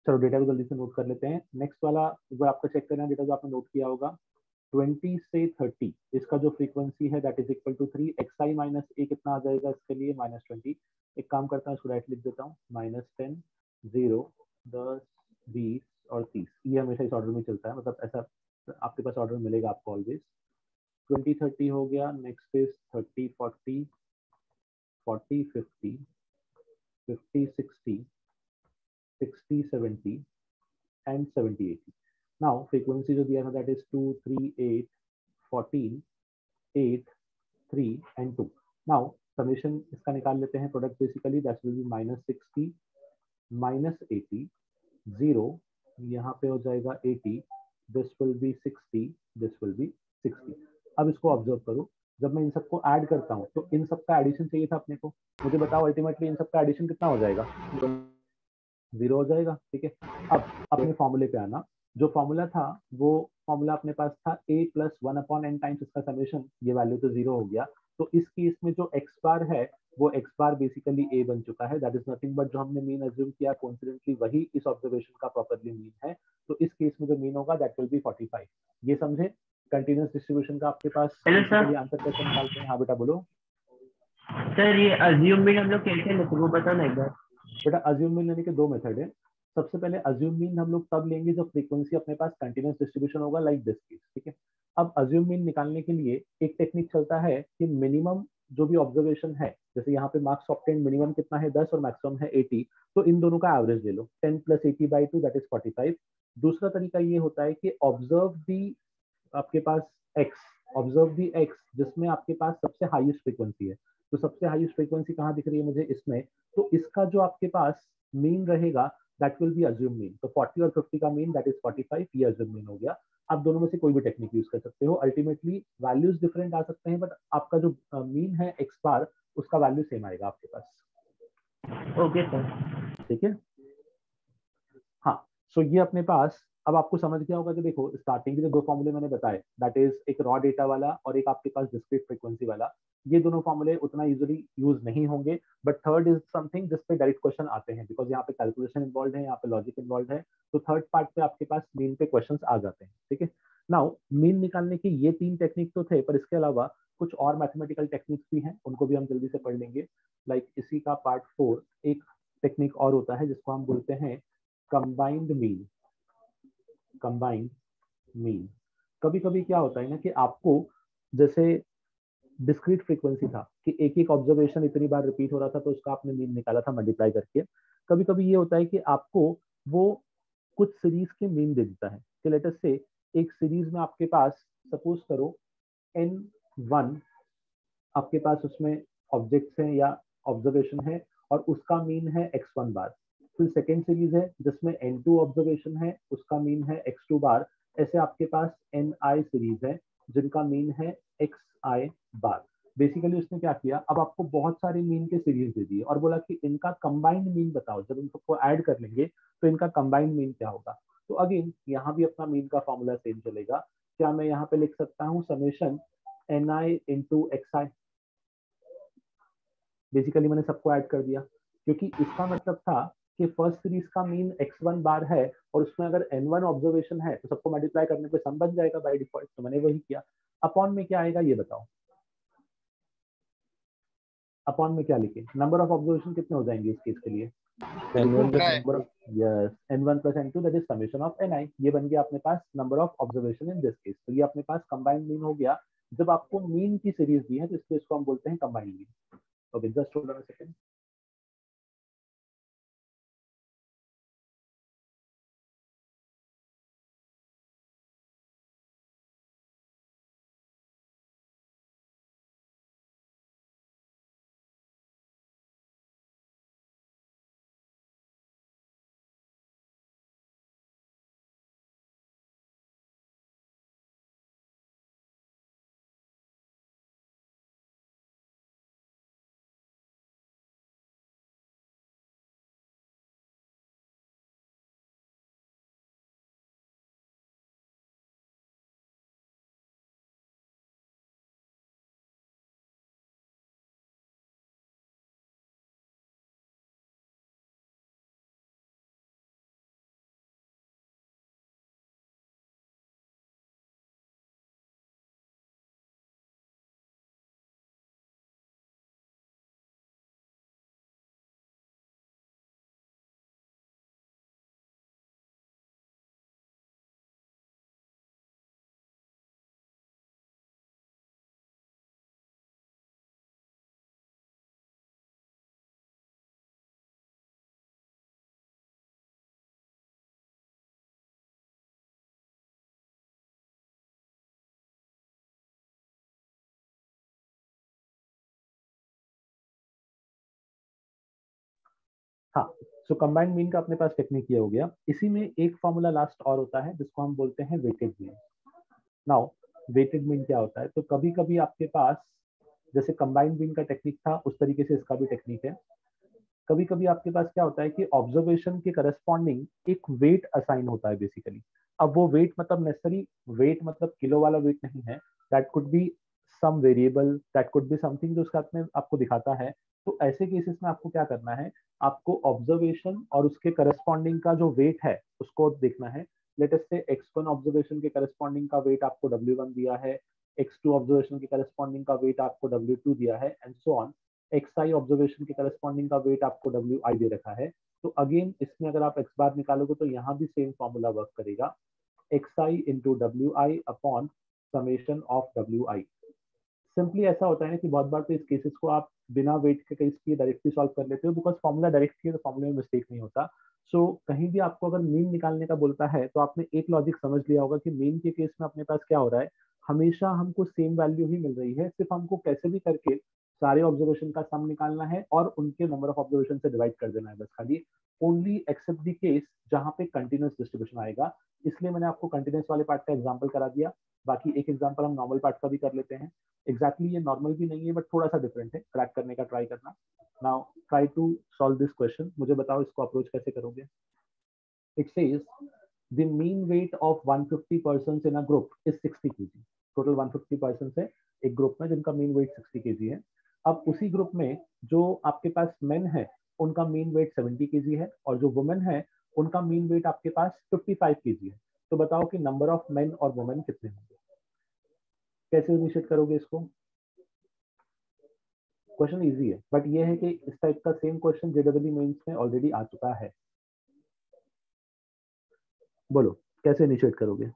चलो डेटा को जल्दी से नोट कर लेते हैं। नेक्स्ट वाला एक बार आपका चेक करना डेटा जो आपने नोट किया होगा, ट्वेंटी से थर्टी इसका जो फ्रीक्वेंसी है that is equal to three, x I minus A कितना आ जाएगा इसके लिए, माइनस ट्वेंटी। एक काम करता हूँ इसको डायरेक्ट लिख देता हूँ, माइनस टेन, जीरो, दस, बीस और तीस। ये हमेशा इस ऑर्डर में चलता है, मतलब ऐसा आपके पास ऑर्डर मिलेगा आपको ऑलवेज। ट्वेंटी थर्टी हो गया, next is thirty forty, forty fifty, fifty sixty, sixty seventy and seventy eighty. Now frequency जो दिया था that is two, three, eight, fourteen, eight, three and two. Now summation इसका निकाल लेते हैं, product basically that will be minus sixty, minus eighty, zero, यहाँ पे हो जाएगा eighty, this will be sixty, this will be sixty. अब इसको ऑब्जर्व करो, जब मैं इन सबको ऐड करता हूँ तो इन सबका एडिशन चाहिए था अपने को, मुझे बताओ अल्टीमेटली इन सबका एडिशन कितना हो जाएगा, जीरो हो जाएगा। ठीक है, अब अपने फॉर्मूले पे आना, जो फॉर्मूला था वो फॉर्मूला अपने पास था a plus one upon n times इसका समेशन, ये वैल्यू तो जीरो हो गया। तो इस केस में जो x बार है वो x बार बेसिकली a बन चुका है, दैट इज नथिंग बट जो हमने मीन अज्यूम किया कोइंसिडेंटली वही इस ऑब्जर्वेशन का प्रॉपर्ली मीन है। तो इस केस में जो मीन होगा that will be forty five. ये समझे कंटीन्यूअस डिस्ट्रीब्यूशन का आपके पास बेसिकली आंसर कैसे निकालते हैं। हाँ बेटा बोलो। सर ये अज्यूम भी हम लोग कैसे लेते हैं वो बताना एक बार। बेटा अज्यूम मीन लेने के दो मेथड है। सबसे पहले अज्यूम मीन हम लोग तब लेंगे जब फ्रीक्वेंसी अपने पास कंटीन्यूअस डिस्ट्रीब्यूशन होगा लाइक दिस केस। ठीक है, अब अज्यूम मीन निकालने के लिए एक टेक्निक चलता है कि मिनिमम जो भी ऑब्जर्वेशन है, जैसे यहाँ पे मार्क्स ऑब्टेन मिनिमम कितना है दस और मैक्सिमम है एटी, तो इन दोनों का एवरेज ले लो, ten plus eighty by two that is forty five. दूसरा तरीका ये होता है कि ऑब्जर्व दी आपके पास एक्स, ऑब्जर्व दी एक्स जिसमें आपके पास सबसे हाईएस्ट फ्रीक्वेंसी है। तो सबसे हाईएस्ट फ्रीक्वेंसी कहाँ दिख रही है मुझे इसमें, तो इसका जो आपके पास मीन रहेगा that will be assume mean. तो फोर्टी और फिफ्टी का mean that is forty five, ये अज्यूम मीन हो गया। आप दोनों में से कोई भी टेक्निक यूज कर सकते हो, अल्टीमेटली वैल्यूज डिफरेंट आ सकते हैं बट आपका जो मीन है एक्स बार उसका वैल्यू सेम आएगा आपके पास। Okay sir. ठीक है, हाँ सो ये अपने पास अब आपको समझ गया होगा कि देखो स्टार्टिंग के जो दो फॉर्मूले मैंने बताए दैट इज एक रॉ डेटा वाला और एक आपके पास डिस्क्रीट फ्रीक्वेंसी वाला, ये दोनों फॉर्मूले उतना यूजुअली यूज नहीं होंगे बट थर्ड इज समथिंग जिस पे डायरेक्ट क्वेश्चन आते हैं बिकॉज यहाँ पे कैलकुलेशन इन्वॉल्व है, यहाँ पे लॉजिक इन्वॉल्व है। तो थर्ड पार्ट पे आपके पास मीन पे क्वेश्चंस आ जाते हैं। ठीक है, नाउ मीन निकालने के ये तीन टेक्निक तो थे पर इसके अलावा कुछ और मैथमेटिकल टेक्निक्स भी हैं, उनको भी हम जल्दी से पढ़ लेंगे। लाइक like, इसी का पार्ट फोर एक टेक्निक और होता है जिसको हम बोलते हैं कंबाइंड मीन। कंबाइंड मीन कभी कभी क्या होता है ना कि आपको जैसे डिस्क्रीट फ्रीक्वेंसी था कि एक एक ऑब्जर्वेशन इतनी बार रिपीट हो रहा था तो उसका आपने मीन निकाला था मल्टीप्लाई करके। कभी कभी ये होता है कि आपको वो कुछ सीरीज के मीन दे देता है कि लेट अस से एक सीरीज में आपके पास सपोज करो एन वन आपके पास उसमें ऑब्जेक्ट्स हैं या ऑब्जर्वेशन है और उसका मीन है एक्स वन बार। फिर सेकेंड सीरीज है जिसमें एन टू ऑब्जर्वेशन है उसका मीन है एक्स टू बार। ऐसे आपके पास एन आई सीरीज है जिनका मीन है एक्स आई बार। बेसिकली उसने क्या किया, अब आपको बहुत सारे मीन के सीरीज दे दिए और बोला कि इनका कंबाइंड मीन बताओ, जब इन सबको ऐड कर लेंगे तो इनका कंबाइंड मीन क्या होगा। तो अगेन यहाँ भी अपना मीन का फॉर्मूला सेम चलेगा। क्या मैं यहाँ पे लिख सकता हूँ summation n i into x i. Basically मैंने सबको ऐड कर दिया क्योंकि इसका मतलब था कि फर्स्ट सीरीज का मीन एक्स वन बार है और उसमें अगर एन वन ऑब्जर्वेशन है तो सबको मल्टीप्लाई करने पे सम बन जाएगा बाय डिफॉल्ट। तो मैंने वही किया। अपॉन में क्या आएगा ये बताओ, अपॉन में क्या लिखे, नंबर ऑफ ऑब्जर्वेशन कितने हो जाएंगे इस केस के लिए, number of yes n one plus n two that is summation of n i. ये बन गया अपने पास number of observation in this case. तो ये अपने पास कंबाइंड मीन हो गया जब आपको मीन की सीरीज दी है तो इसको इसको हम बोलते हैं combined mean. Okay just hold on a second. हाँ, सो कंबाइंड मीन का अपने पास टेक्निक ये हो गया। इसी में एक फॉर्मूला लास्ट और होता है जिसको हम बोलते हैं weighted mean. Now weighted mean क्या होता है, तो कभी कभी आपके पास जैसे कंबाइंड मीन का टेक्निक था उस तरीके से इसका भी टेक्निक है। कभी कभी आपके पास क्या होता है कि ऑब्जर्वेशन के करस्पॉन्डिंग एक वेट असाइन होता है बेसिकली। अब वो वेट मतलब नेसेसरी वेट मतलब किलो वाला वेट नहीं है, that could be some variable, that could be something जो उसका में आपको दिखाता है। तो ऐसे केसेस में आपको क्या करना है, आपको ऑब्जर्वेशन और उसके करस्पॉन्डिंग का जो वेट है उसको देखना है। Let us say X one observation के करस्पॉन्डिंग का वेट आपको डब्ल्यू वन दिया है, एक्स टू ऑब्जर्वेशन के करस्पॉन्डिंग का वेट आपको डब्ल्यू टू दिया है, and so on. X I observation के करस्पॉन्डिंग का वेट आपको डब्ल्यू आई दे रखा है। तो अगेन इसमें अगर आप एक्स बार निकालोगे तो यहाँ भी सेम फॉर्मूला वर्क करेगा, x i into W I upon summation of W I. Simply ऐसा होता है ना कि बहुत बार तो इस केसेस को आप बिना वेट के केस किए डायरेक्टली सॉल्व कर लेते हो, बिकॉज फॉर्मूला डायरेक्ट किए तो फॉर्मूले में मिस्टेक नहीं होता। सो so, कहीं भी आपको अगर मीन निकालने का बोलता है तो आपने एक लॉजिक समझ लिया होगा कि मीन के केस में अपने पास क्या हो रहा है, हमेशा हमको सेम वैल्यू ही मिल रही है, सिर्फ हमको कैसे भी करके सारे ऑब्जर्वेशन का सम निकालना है और उनके नंबर ऑफ ऑब्जर्वेशन से डिवाइड कर देना है बस खाली। ओनली एक्सेप्ट द केस जहां पे कंटिन्यूस डिस्ट्रीब्यूशन आएगा, इसलिए मैंने आपको कंटिन्यूस वाले पार्ट का एग्जांपल करा दिया। बाकी एक एग्जांपल हम नॉर्मल पार्ट का भी कर लेते हैं। एग्जैक्टली exactly ये नॉर्मल भी नहीं है बट थोड़ा सा डिफरेंट है, क्रैक करने का ट्राई करना। Now try to solve this question, मुझे बताओ इसको अप्रोच कैसे करोगे। It says the mean weight of one fifty persons in a group is sixty KG. Total one fifty persons है एक ग्रुप में जिनका मीन वेट सिक्सटी केजी है। अब उसी ग्रुप में जो आपके पास मेन है उनका मीन वेट सेवेंटी केजी है और जो वुमेन है उनका मीन वेट आपके पास फिफ्टी फाइव केजी है। तो बताओ कि नंबर ऑफ मेन और वुमेन कितने होंगे, कैसे इनिशिएट करोगे इसको। क्वेश्चन इजी है बट ये है कि इस टाइप का सेम क्वेश्चन जेडब्ल्यू मेंस में ऑलरेडी आ चुका है। बोलो कैसे इनिशिएट करोगे।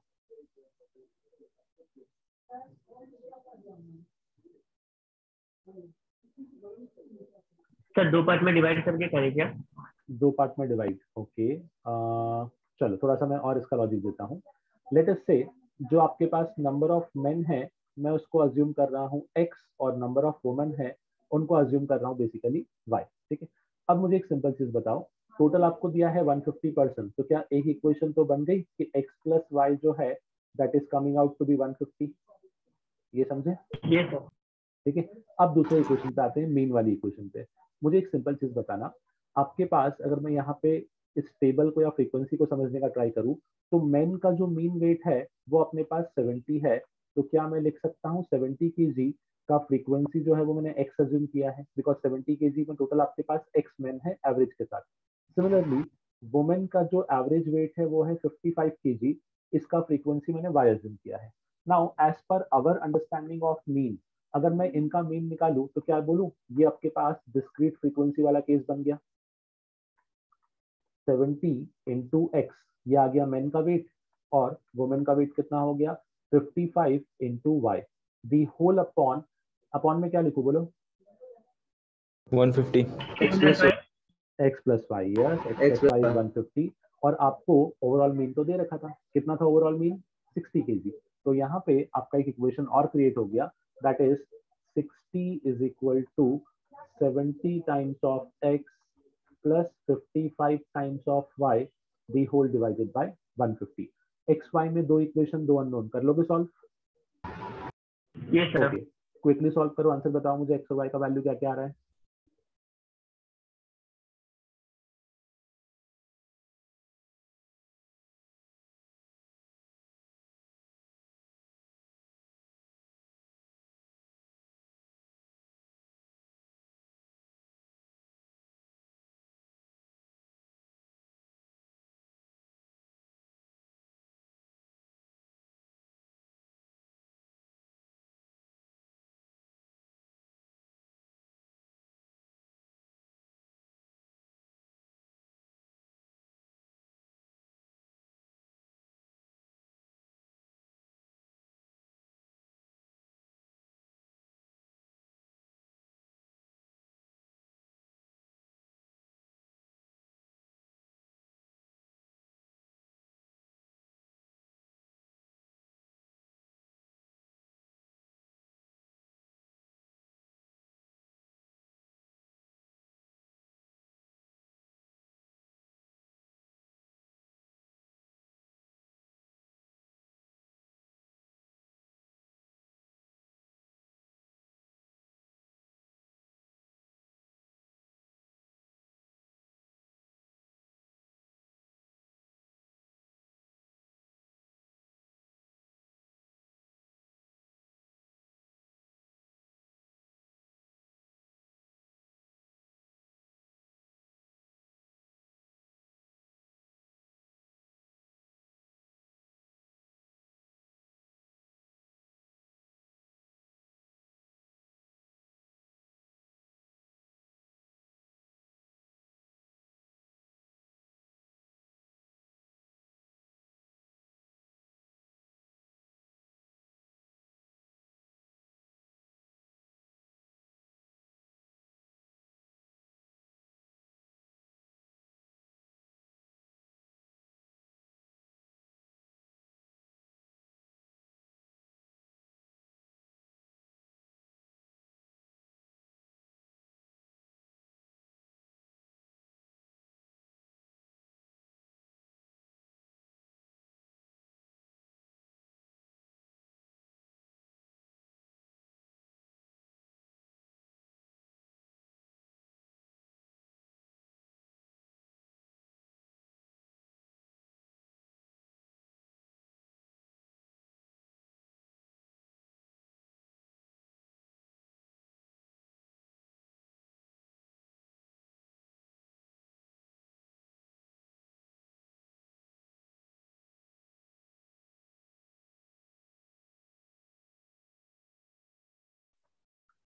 सर दो पार्ट में डिवाइड करके करें क्या? दो पार्ट में डिवाइड, ओके। चलो थोड़ा सा मैं और इसका लॉजिक देता हूँ। लेट अस से जो आपके पास नंबर ऑफ मेन है मैं उसको अज्यूम कर रहा हूँ x और नंबर ऑफ वुमेन है उनको अज्यूम कर रहा हूँ बेसिकली y, ठीक है। अब मुझे एक सिंपल चीज बताओ, टोटल आपको दिया है वन फिफ्टी परसेंट, तो क्या एक इक्वेशन तो बन गई कि x प्लस वाई जो है that is coming out to be one fifty, ये समझे। ये सर। ठीक है, अब दूसरे इक्वेशन पे आते हैं, मीन वाली इक्वेशन पे। मुझे एक सिंपल चीज बताना, आपके पास अगर मैं यहाँ पे इस टेबल को या फ्रीक्वेंसी को समझने का ट्राई करूँ तो मेन का जो मीन वेट है वो अपने पास सेवेंटी है। तो क्या मैं लिख सकता हूँ सेवेंटी केजी का फ्रीक्वेंसी जो है वो मैंने एक्स अज्यूम किया है, बिकॉज सेवेंटी केजी में टोटल आपके पास एक्स मेन है एवरेज के साथ। सिमिलरली वुमेन का जो एवरेज वेट है वो है फिफ्टी फाइव केजी, इसका फ्रीक्वेंसी मैंने वाई अज्यूम किया है। Now as per our understanding of mean, अगर मैं इनका मीन निकालूं तो क्या बोलूं, ये आपके पास डिस्क्रीट फ्रीक्वेंसी वाला केस बन गया। सेवेंटी इंटू एक्स ये आ गया मेन का वेट और वुमेन का वेट कितना हो गया fifty five into y, the whole upon, upon में क्या लिखूं बोलो, one fifty x plus y. X plus y, yes x x plus y one fifty. और आपको ओवरऑल मीन तो दे रखा था, कितना था ओवरऑल मीन सिक्सटी केजी। तो यहाँ पे आपका एक इक्वेशन और क्रिएट हो गया, that is sixty is equal to seventy times of x plus fifty five times of y the whole divided by one fifty. X y में दो इक्वेशन दो अननोन, कर लोगे सॉल्व। ये सर। ओके क्विकली सॉल्व करो, answer बताओ मुझे x और वाई का वैल्यू क्या क्या आ रहा है।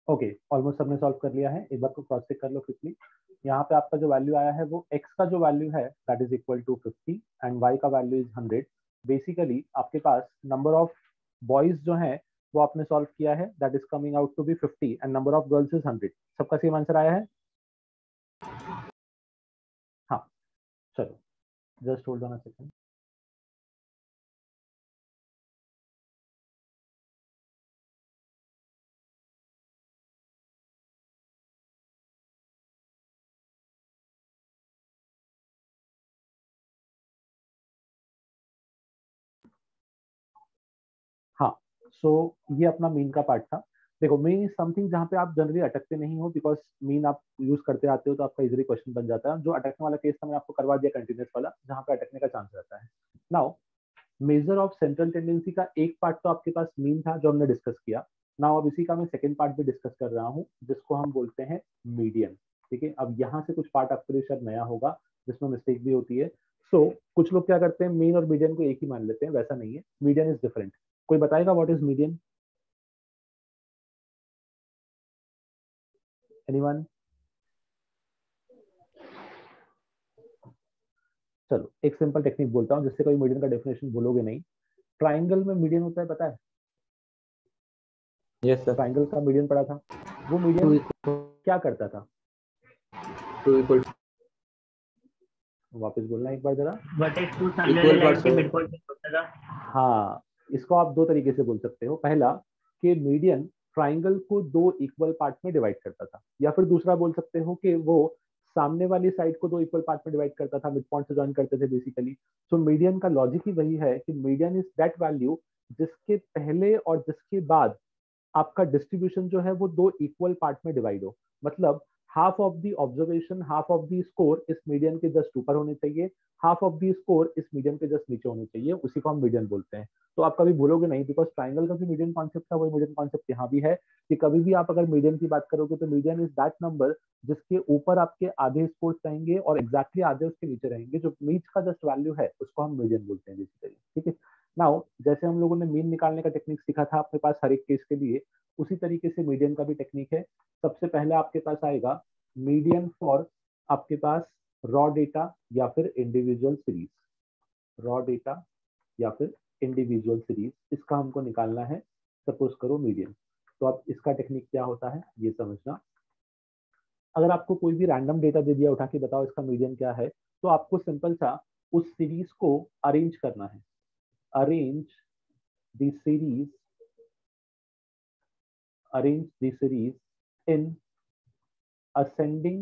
ओके, ऑलमोस्ट सबने सॉल्व कर लिया है। एक बार को क्रॉस चेक कर लो क्विकली। यहाँ पे आपका जो वैल्यू आया है वो x का जो वैल्यू है that is equal to fifty and y का वैल्यू इज हंड्रेड। बेसिकली आपके पास नंबर ऑफ बॉयज जो है वो आपने सॉल्व किया है that is coming out to be fifty and number of girls is hundred. सबका सेम आंसर आया है? हाँ, चलो just hold on a second. हाँ, सो so, ये अपना मीन का पार्ट था। देखो, मीन इज समथिंग जहाँ पे आप जनरली अटकते नहीं हो, बिकॉज मीन आप यूज करते आते हो तो आपका इजीली क्वेश्चन बन जाता है। जो अटकने वाला केस था मैंने आपको करवा दिया कंटिन्यूस वाला, जहाँ पे अटकने का चांस रहता है। Now measure of central tendency का एक पार्ट तो आपके पास मीन था जो हमने डिस्कस किया। नाउ अब इसी का मैं सेकंड पार्ट भी डिस्कस कर रहा हूँ जिसको हम बोलते हैं मीडियन। ठीक है, अब यहाँ से कुछ पार्ट आपके लिए शायद नया होगा जिसमें मिस्टेक भी होती है। सो so, कुछ लोग क्या करते हैं, मीन और मीडियन को एक ही मान लेते हैं, वैसा नहीं है। Median is different. कोई बताएगा व्हाट इज मीडियन? एनीवन? चलो एक सिंपल टेक्निक बोलता हूँ जिससे कोई मीडियन का डेफिनेशन भूलोगे नहीं। ट्राइंगल में मीडियन होता है, पता है? Yes sir. ट्राइंगल का मीडियन पड़ा था, वो मीडियन क्या करता था? टू इक्वल वापस बोलना एक बार जरा। वर्टेक्स टू सामने वाले लाइन के मिड पॉइंट पे होता था। हाँ, इसको आप दो तरीके से बोल सकते हो। पहला कि मीडियन ट्राइंगल को दो इक्वल पार्ट में डिवाइड करता था, या फिर दूसरा बोल सकते हो कि वो सामने वाली साइड को दो इक्वल पार्ट में डिवाइड करता था, मिड पॉइंट से जॉइन करते थे बेसिकली। सो मीडियन का लॉजिक ही वही है कि मीडियन इज दैट वैल्यू जिसके पहले और जिसके बाद आपका डिस्ट्रीब्यूशन जो है वो दो इक्वल पार्ट में डिवाइड हो। मतलब half of the observation, half of the score इस मीडियन के जस्ट ऊपर होने चाहिए, हाफ ऑफ द स्कोर इस मीडियन के जस्ट नीचे होने चाहिए। उसी को हम मीडियन बोलते हैं। तो आप कभी भूलोगे नहीं, बिकॉज ट्राइंगल का जो मीडियन कॉन्सेप्ट था वही मीडियन कॉन्सेप्ट यहाँ भी है कि कभी भी आप अगर मीडियन की बात करोगे तो मीडियन इज दैट नंबर जिसके ऊपर आपके आधे स्कोर्स रहेंगे और एग्जैक्टली आधे उसके नीचे रहेंगे। जो बीच का जस्ट वैल्यू है उसको हम मीडियन बोलते हैं बेसिकली। ठीक है, नाउ जैसे हम लोगों ने मीन निकालने का टेक्निक सीखा था अपने पास हर एक केस के लिए, उसी तरीके से मीडियन का भी टेक्निक है। सबसे पहले आपके पास आएगा मीडियन फॉर आपके पास रॉ डेटा या फिर इंडिविजुअल सीरीज। रॉ डेटा या फिर इंडिविजुअल सीरीज, इसका हमको निकालना है। सपोज करो मीडियन, तो अब इसका टेक्निक क्या होता है ये समझना। अगर आपको कोई भी रैंडम डेटा दे दिया, उठा के बताओ इसका मीडियन क्या है, तो आपको सिंपल सा उस सीरीज को अरेंज करना है। Arrange the series arrange the series in ascending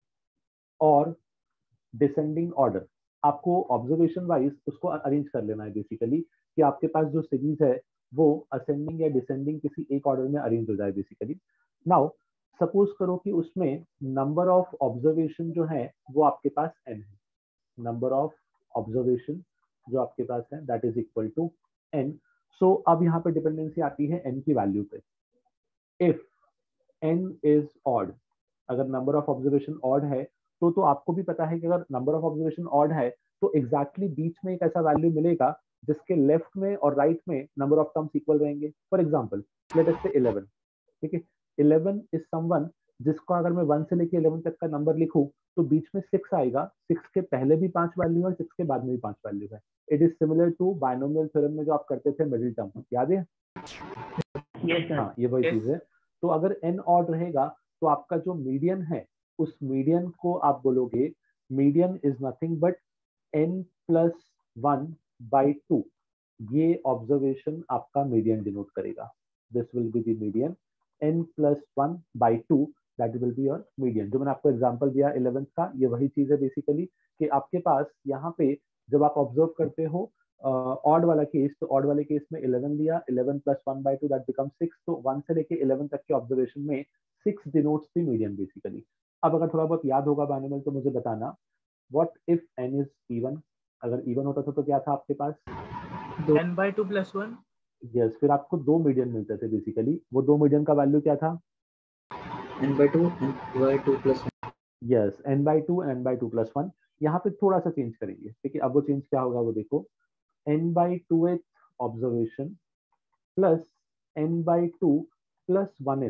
और डिसेंडिंग ऑर्डर। आपको ऑब्जर्वेशन वाइज उसको अरेंज कर लेना है बेसिकली, कि आपके पास जो सीरीज है वो असेंडिंग या डिसेंडिंग किसी एक ऑर्डर में अरेंज हो जाए बेसिकली। नाउ सपोज करो कि उसमें नंबर ऑफ ऑब्जर्वेशन जो है वो आपके पास n है। नंबर ऑफ ऑब्जर्वेशन जो आपके पास है that is equal to n। So अब यहाँ पे डिपेंडेंसी आती है n की वैल्यू पे। इफ n इज ऑड, अगर नंबर ऑफ ऑब्जर्वेशन ऑड है तो तो आपको भी पता है कि अगर नंबर ऑफ ऑब्जर्वेशन ऑड है तो एग्जैक्टली exactly बीच में एक ऐसा वैल्यू मिलेगा जिसके लेफ्ट में और राइट right में नंबर ऑफ टर्म्स इक्वल रहेंगे। For example let us say eleven. ठीक है, इलेवन इज समवन जिसको अगर मैं वन से लेके इलेवन तक का नंबर लिखूं तो बीच में सिक्स आएगा। सिक्स के पहले भी पांच वैल्यू और सिक्स के बाद में भी पांच वैल्यू है। It is similar to binomial theorem में जो आप करते थे मिडिल टर्म, याद है? yes, हाँ, ये वही yes. चीज है। तो अगर n ऑड रहेगा तो आपका जो मीडियन है उस मीडियन को आप बोलोगे median is nothing but n plus one by two. ये ऑब्जर्वेशन आपका मीडियन डिनोट करेगा। This will be the median, n plus one by two that will be your median. जो मैंने आपको एग्जांपल दिया इलेवेंथ का, ये वही चीज है बेसिकली कि आपके पास यहाँ पे जब आप ऑब्जर्व करते हो ऑड uh, वाला केस, तो ऑड वाले केस में इलेवन लिया, eleven plus one by two that become six. तो वन से लेके इलेवन तक के ऑब्जर्वेशन में six denotes the median basically. अब अगर थोड़ा बहुत याद होगा बायनोमियल तो मुझे बताना, what if n is even? अगर इवन होता था तो क्या था आपके पास? n by two plus one. Yes, फिर आपको दो मीडियन मिलते थे बेसिकली। वो दो मीडियन का वैल्यू क्या था? n by two n by two plus one. Yes, n by two n by two plus one. यहाँ पे थोड़ा सा चेंज करेंगे। ठीक है, अब वो चेंज क्या होगा वो देखो, n by twoth observation plus n by two plus one एथ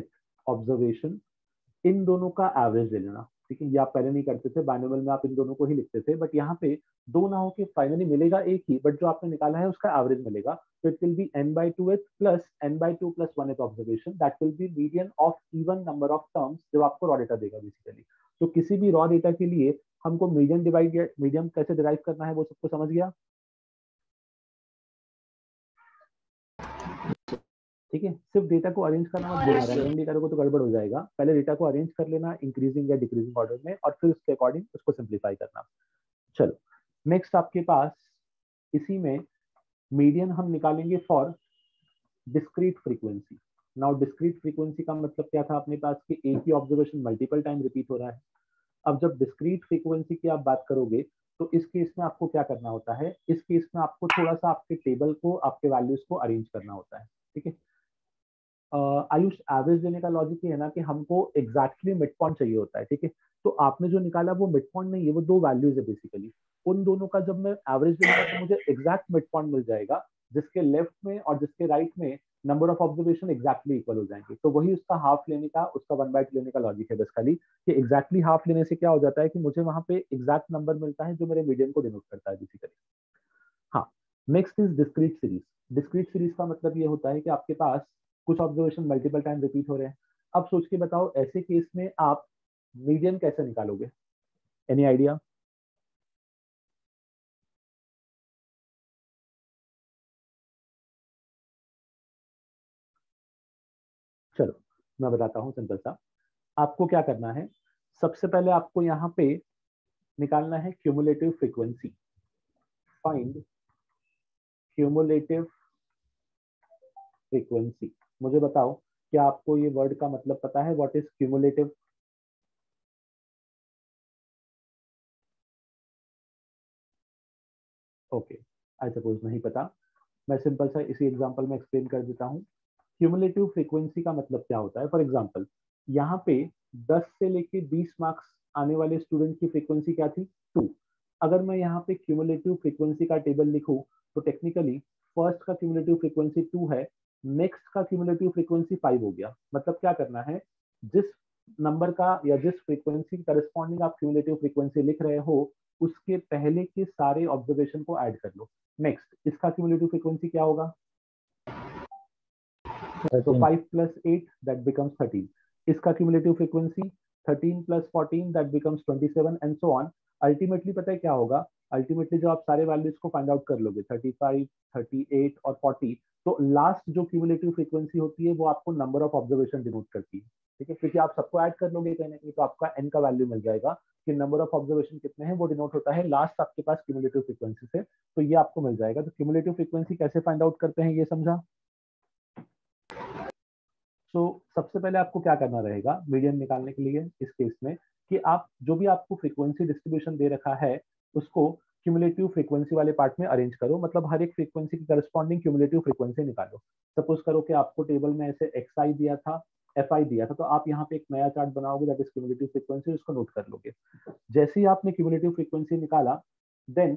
ऑब्जर्वेशन, इन दोनों का एवरेज ले लेना। ठीक है, ये आप पहले नहीं करते थे, बाइनोमियल में आप इन दोनों को ही लिखते थे, बट यहाँ पे दो ना हो के फाइनली मिलेगा एक ही, बट जो आपने निकाला है उसका एवरेज मिलेगा। तो it will be n by two th plus n by two plus one एथ observation, that will be median of even number of terms जो आपको रॉ डेटा देगा बेसिकली। तो किसी भी रॉ डेटा के लिए हमको मीडियन डिवाइड मीडियम कैसे डिराइव करना है वो सबको समझ गया? ठीक है, सिर्फ डेटा को अरेंज करना मत भूलना, रैंडमली करोगे तो गड़बड़ हो जाएगा। पहले डेटा को अरेंज कर लेना इंक्रीजिंग या डिक्रीजिंग ऑर्डर में, और फिर उसके अकॉर्डिंग उसको सिंप्लीफाई करना। चलो नेक्स्ट आपके पास इसी में मीडियन हम निकालेंगे for discrete frequency. Now discrete frequency का मतलब क्या था अपने पास कि एक ही ऑब्जर्वेशन मल्टीपल टाइम रिपीट हो रहा है। अब जब डिस्क्रीट फ्रीक्वेंसी की आप बात करोगे तो इस केस में आपको क्या करना होता है, इस केस में आपको थोड़ा सा आपके टेबल को, आपके वैल्यूज को अरेंज करना होता है। ठीक है, आयुष एवरेज देने का लॉजिक ये है ना कि हमको एग्जैक्टली मिड पॉइंट चाहिए होता है। ठीक है, तो आपने जो निकाला वो मिड पॉइंट नहीं है, वो दो वैल्यूज है बेसिकली। उन दोनों का जब मैं एवरेज दूंगा तो मुझे एग्जैक्ट मिड पॉइंट मिल जाएगा, जिसके लेफ्ट में और जिसके राइट right में number of observation exactly equal हो जाएंगे। तो वही उसका हाफ लेने का, उसका वन बाय टू लेने का लॉजिक है बस खाली, कि एग्जैक्टली हाफ लेने से क्या हो जाता है कि मुझे वहां पे एग्जैक्ट नंबर मिलता है जो मेरे मीडियन को डिनोट करता है बेसिकली। हाँ, next is discrete series. Discrete series का मतलब ये होता है कि आपके पास कुछ ऑब्जर्वेशन मल्टीपल टाइम रिपीट हो रहे हैं। अब सोच के बताओ ऐसे केस में आप मीडियन कैसे निकालोगे? Any idea? चलो मैं बताता हूँ सिंपल सा। आपको क्या करना है, सबसे पहले आपको यहाँ पे निकालना है cumulative frequency. Find cumulative frequency. मुझे बताओ क्या आपको ये वर्ड का मतलब पता है? What is cumulative? Okay, I suppose नहीं पता। मैं सिंपल सा इसी एग्जांपल में एक्सप्लेन कर देता हूँ। क्यूमुलेटिव फ्रीक्वेंसी का मतलब क्या होता है? फॉर एग्जांपल यहाँ पे दस से लेके बीस मार्क्स आने वाले स्टूडेंट की फ्रीक्वेंसी क्या थी? टू। अगर मैं यहाँ पे क्यूमुलेटिव फ्रीक्वेंसी का टेबल लिखूं तो टेक्निकली फर्स्ट का क्यूमुलेटिव फ्रीक्वेंसी टू है, नेक्स्ट का क्यूमुलेटिव फ्रीक्वेंसी फाइव हो गया। मतलब क्या करना है, जिस नंबर का या जिस फ्रीक्वेंसी करस्पॉन्डिंग आप क्यूमुलेटिव फ्रीक्वेंसी लिख रहे हो उसके पहले के सारे ऑब्जर्वेशन को ऐड कर लो। नेक्स्ट इसका क्यूमुलेटिव फ्रीक्वेंसी क्या होगा? तो five plus eight that becomes thirteen. इसका cumulative frequency thirteen plus fourteen that becomes twenty seven and so on. Ultimately पता है क्या होगा? अल्टीमेटली जो आप सारे वैल्यूज को फाइंड आउट कर लोगे थर्टी फाइव, थर्टी एट और फोर्टी, तो लास्ट जो क्यूमुलेटिव फ्रीक्वेंसी होती है वो आपको नंबर ऑफ ऑब्जर्वेशन डिनोट करती है। ठीक है, क्योंकि आप सबको ऐड कर लोगे कहीं ना कहीं तो आपका एन का वैल्यू मिल जाएगा कि नंबर ऑफ ऑब्जर्वेशन कितने हैं वो डिनोट होता है लास्ट आपके पास क्यूमुलेटिव फ्रीक्वेंसी से, तो ये आपको मिल जाएगा। तो क्यूमुलेटिव फ्रीक्वेंसी कैसे फाइंड आउट करते हैं ये समझा? तो so, सबसे पहले आपको क्या करना रहेगा मीडियन निकालने के लिए इस केस में, कि आप जो भी आपको फ्रीक्वेंसी डिस्ट्रीब्यूशन दे रखा है उसको क्यूमुलेटिव फ्रीक्वेंसी वाले पार्ट में अरेंज करो। मतलब हर एक फ्रीक्वेंसी की करस्पॉन्डिंग क्यूमुलेटिव फ्रीक्वेंसी निकालो। सपोज करो कि आपको टेबल में ऐसे एक्स आई दिया था, एफ आई दिया था, तो आप यहाँ पे एक नया चार्ट बनाओगे दैट इज क्यूमुलेटिव फ्रीक्वेंसी, उसको नोट कर लोगे। जैसे ही आपने क्यूमुलेटिव फ्रीक्वेंसी निकाला then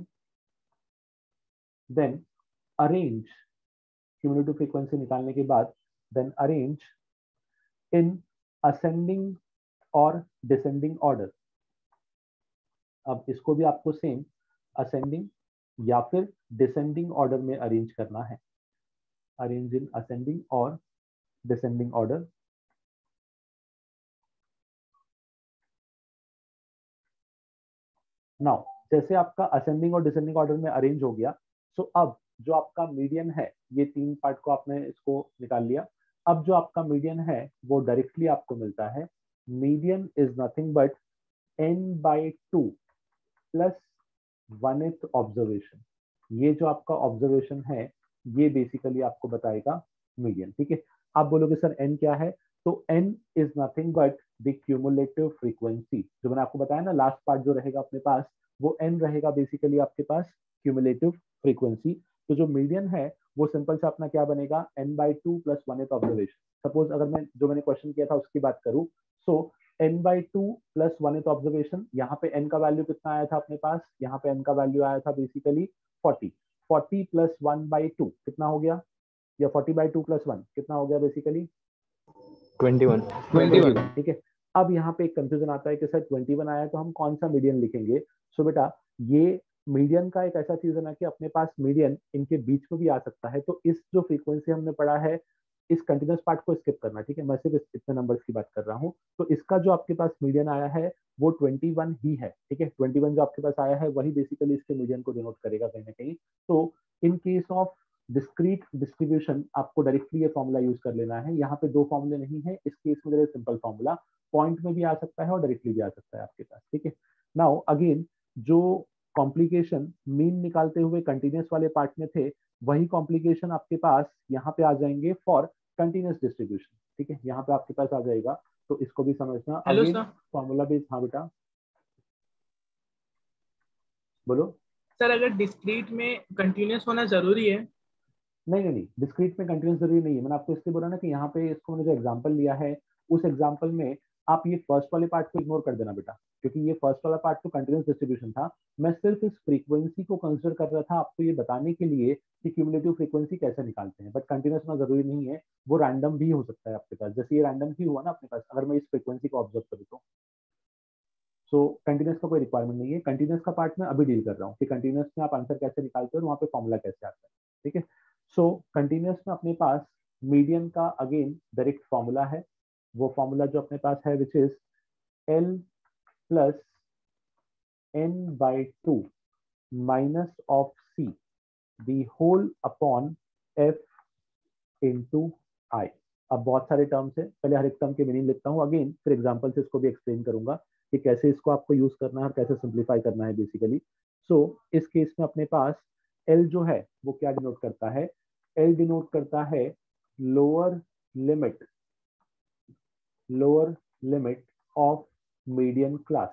then arrange, cumulative frequency निकालने के बाद देन अरेंज इन असेंडिंग और डिसेंडिंग ऑर्डर। अब इसको भी आपको सेम असेंडिंग या फिर डिसेंडिंग ऑर्डर में अरेंज करना है। अरेंज इन असेंडिंग और डिसेंडिंग ऑर्डर। नाउ जैसे आपका असेंडिंग और डिसेंडिंग ऑर्डर में अरेंज हो गया, सो so अब जो आपका मीडियन है, ये तीन पार्ट को आपने इसको निकाल लिया। अब जो आपका मीडियन है वो डायरेक्टली आपको मिलता है। Median is nothing but n by two plus one एथ ऑब्जर्वेशन। ये जो आपका ऑब्जर्वेशन है ये बेसिकली आपको बताएगा मीडियन। ठीक है, आप बोलोगे सर n क्या है? तो n is nothing but the cumulative frequency. जो मैंने आपको बताया ना लास्ट पार्ट जो रहेगा अपने पास वो n रहेगा बेसिकली आपके पास क्यूमुलेटिव फ्रीक्वेंसी। तो जो मीडियन है वो सिंपल से अपना क्या बनेगा, n by two plus one एथ ऑब्जर्वेशन। सपोज अगर मैं जो मैंने क्वेश्चन किया था उसकी बात करूं, so n by two plus one एथ ऑब्जर्वेशन, यहाँ पे n का वैल्यू कितना आया था अपने पास? यहाँ पे n का वैल्यू आया था basically forty. Forty plus one by two कितना हो गया, या forty by two plus one कितना हो गया basically? Twenty one twenty one. Twenty one, ठीक है। अब यहाँ पे एक कंफ्यूजन आता है कि सर ट्वेंटी वन आया तो हम कौन सा मीडियन लिखेंगे। सो so बेटा ये मीडियन का एक ऐसा चीज है ना कि अपने पास मीडियन इनके बीच में भी आ सकता है। तो इस जो फ्रीक्वेंसी हमने पढ़ा है इस कंटिन्यूस पार्ट को स्किप करना, ठीक है। मैं सिर्फ इतने नंबर्स की बात कर रहा हूँ। तो इसका जो आपके पास मीडियन आया है वो ट्वेंटी वन ही है, ठीक है। ट्वेंटी वन जो आपके पास आया है वही बेसिकली इसके मीडियन को डिनोट करेगा कहीं ना कहीं। तो in case of discrete distribution आपको डायरेक्टली ये फॉर्मूला यूज कर लेना है। यहाँ पे दो फॉर्मूले नहीं है इस केस में, सिंपल फॉर्मूला पॉइंट में भी आ सकता है और डायरेक्टली भी आ सकता है आपके पास, ठीक है। नाउ अगेन जो कॉम्प्लिकेशन मीन निकालते हुए कंटिन्यूस वाले पार्ट में थे वही कॉम्प्लिकेशन आपके पास यहाँ पे आ जाएंगे फॉर कंटिन्यूस डिस्ट्रीब्यूशन, ठीक है। यहाँ पे आपके पास आ जाएगा तो इसको भी समझना। Hello again sir. Formula base. हाँ बेटा बोलो। सर अगर डिस्क्रीट में कंटिन्यूस होना जरूरी है? नहीं नहीं नहीं, डिस्क्रीट में कंटिन्यूस जरूरी नहीं है। मैंने आपको इसलिए बोला ना कि यहाँ पे इसको मैंने जो एग्जांपल लिया है उस एग्जांपल में आप ये फर्स्ट वाले पार्ट को इग्नोर कर देना बेटा, क्योंकि ये फर्स्ट वाला पार्ट तो कंटिन्यूस डिस्ट्रीब्यूशन था। मैं सिर्फ इस फ्रीक्वेंसी को कंसिडर कर रहा था आपको ये बताने के लिए कि क्यूमुलेटिव फ्रीक्वेंसी कैसे निकालते हैं। बट कंटिन्यूस होना जरूरी नहीं है, वो रैंडम भी हो सकता है आपके पास। जैसे ये रैंडम ही हुआ ना अपने पास, अगर मैं इस फ्रीक्वेंसी को ऑब्जर्व करूँ तो। सो कंटिन्यूस का कोई रिक्वायरमेंट नहीं है। कंटिन्यूस का पार्ट मैं अभी डील कर रहा हूँ कि कंटिन्यूस में आप आंसर कैसे निकालते हो और वहाँ पे फॉर्मूला कैसे आता है, ठीक है। सो कंटिन्यूस में अपने पास मीडियन का अगेन डायरेक्ट फॉर्मूला है। वो फॉर्मूला जो अपने पास है which is L plus N by two minus of C the whole upon F into I. अब बहुत सारे टर्म्स है, पहले हर एक टर्म के मीनिंग लिखता हूँ अगेन, फिर एग्जाम्पल से इसको भी एक्सप्लेन करूंगा कि कैसे इसको आपको यूज करना है और कैसे सिंप्लीफाई करना है बेसिकली। सो so, इस केस में अपने पास एल जो है वो क्या डिनोट करता है, एल डिनोट करता है lower limit lower limit of median class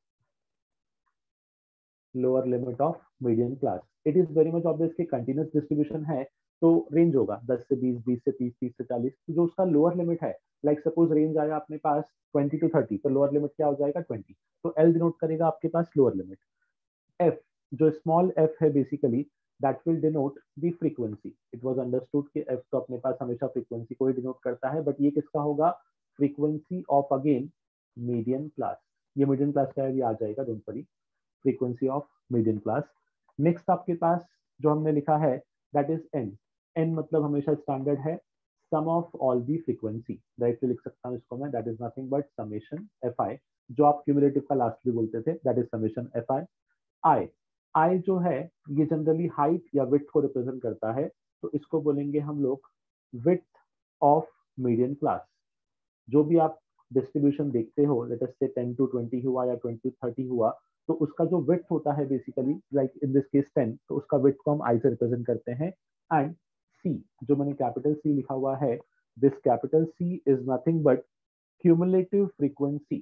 lower limit of median class. It is very much obvious कि कंटिन्यूस डिस्ट्रीब्यूशन है तो रेंज होगा दस से बीस, बीस से तीस, तीस से चालीस। तो जो उसका लोअर लिमिट है, लाइक सपोज रेंज आया अपने पास ट्वेंटी टू थर्टी, तो लोअर लिमिट क्या हो जाएगा ट्वेंटी। तो एल डिनोट करेगा आपके पास लोअर लिमिट। एफ जो स्मॉल एफ है basically that will denote the frequency. It was understood कि एफ तो अपने पास हमेशा फ्रीक्वेंसी को ही डिनोट करता है, बट ये किसका होगा, frequency of again median class. ये मीडियन क्लास का भी आ जाएगा, don't worry, frequency of median class. Next आपके पास जो हमने लिखा है दैट इज एन। एन मतलब हमेशा स्टैंडर्ड है sum of all the frequency, directly लिख सकता हूँ इसको मैं, that is nothing but summation F I. जो आप क्यूमुलेटिव का लास्ट भी बोलते थे, that is summation F I. I I जो है ये जनरली हाइट या विड्थ को रिप्रेजेंट करता है, तो इसको बोलेंगे हम लोग विड्थ ऑफ मीडियन क्लास। जो भी आप डिस्ट्रीब्यूशन देखते हो, लेट अस से टेन टू ट्वेंटी हुआ या ट्वेंटी टू थर्टी हुआ, तो उसका जो विड्थ होता है basically like in this case ten, तो उसका विड्थ को हम आई से रिप्रेजेंट करते हैं। एंड सी जो मैंने कैपिटल सी लिखा हुआ है, this capital C is nothing but cumulative frequency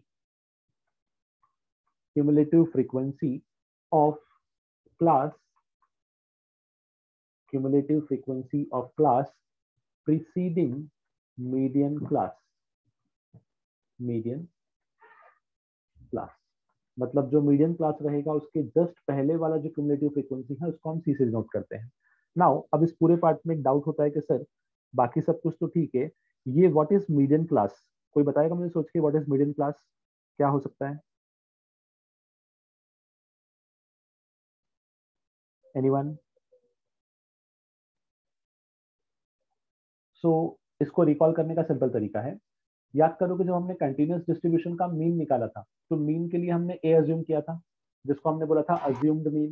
cumulative frequency of class cumulative frequency of class preceding median class median class. मतलब जो मीडियन क्लास रहेगा उसके जस्ट पहले वाला जो क्यूमुलेटिव फ्रीक्वेंसी है उसको हम सी से डिनोट करते हैं। नाउ अब इस पूरे पार्ट में एक डाउट होता है कि सर बाकी सब कुछ तो ठीक है, ये व्हाट इज मीडियन क्लास, कोई बताएगा मुझे सोच के व्हाट इज मीडियन क्लास, क्या हो सकता है? एनीवन? सो इसको रिकॉल करने का सिंपल तरीका है, याद करो कि जब हमने कंटिन्यूस डिस्ट्रीब्यूशन का मीन निकाला था तो मीन के लिए हमने ए अज्यूम किया था, जिसको हमने बोला था अज्यूम्ड मीन।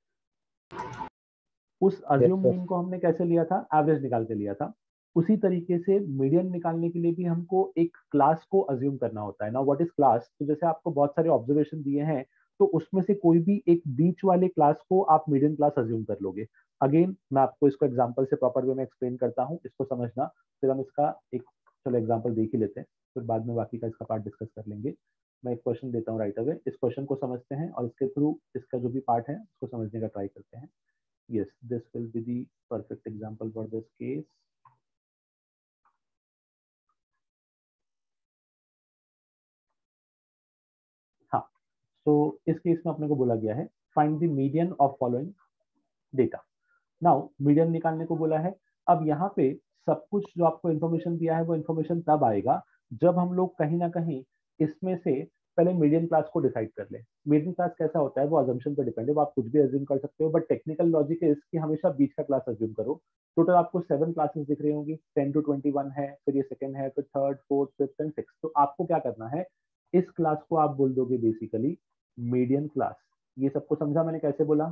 उस अज्यूम मीन को हमने कैसे लिया था, एवरेज निकाल के लिया था। उसी तरीके से मीडियन निकालने के लिए भी हमको एक क्लास को अज्यूम करना होता है। नाउ व्हाट इज क्लास, तो जैसे आपको बहुत सारे ऑब्जर्वेशन दिए हैं तो उसमें से कोई भी एक बीच वाले क्लास को आप मीडियन क्लास अज्यूम कर लोगे। अगेन मैं आपको इसको एग्जांपल से प्रॉपर वे में एक्सप्लेन करता हूँ, इसको समझना, फिर हम इसका एक चलो एग्जांपल देख ही लेते हैं, फिर बाद में बाकी का इसका पार्ट डिस्कस कर लेंगे। मैं एक क्वेश्चन देता हूँ राइट अवे, इस क्वेश्चन को समझते हैं और इसके थ्रू इसका जो भी पार्ट है उसको समझने का ट्राई करते हैं। Yes, this will be the perfect example for this case. हाँ, so इस केस में अपने को बोला गया है find the median of following data. Now median निकालने को बोला है। अब यहाँ पे सब कुछ जो आपको इन्फॉर्मेशन दिया है वो इन्फॉर्मेशन तब आएगा जब हम लोग कहीं ना कहीं इसमें से पहले मीडियन क्लास को डिसाइड कर ले। मीडियन क्लास कैसा होता है वो अजम्पशन पर डिपेंड है, वो आप कुछ भी अज्यूम कर सकते हो, बट टेक्निकल लॉजिक है इसकी हमेशा बीच का क्लास अज्यूम करो। टोटल आपको सेवन क्लासेस दिख रही होंगी, टेन टू ट्वेंटी वन है, फिर ये सेकंड है, फिर third fourth fifth and six. तो आपको क्या करना है, इस क्लास को आप बोल दोगे बेसिकली मीडियन क्लास। ये सबको समझा मैंने कैसे बोला?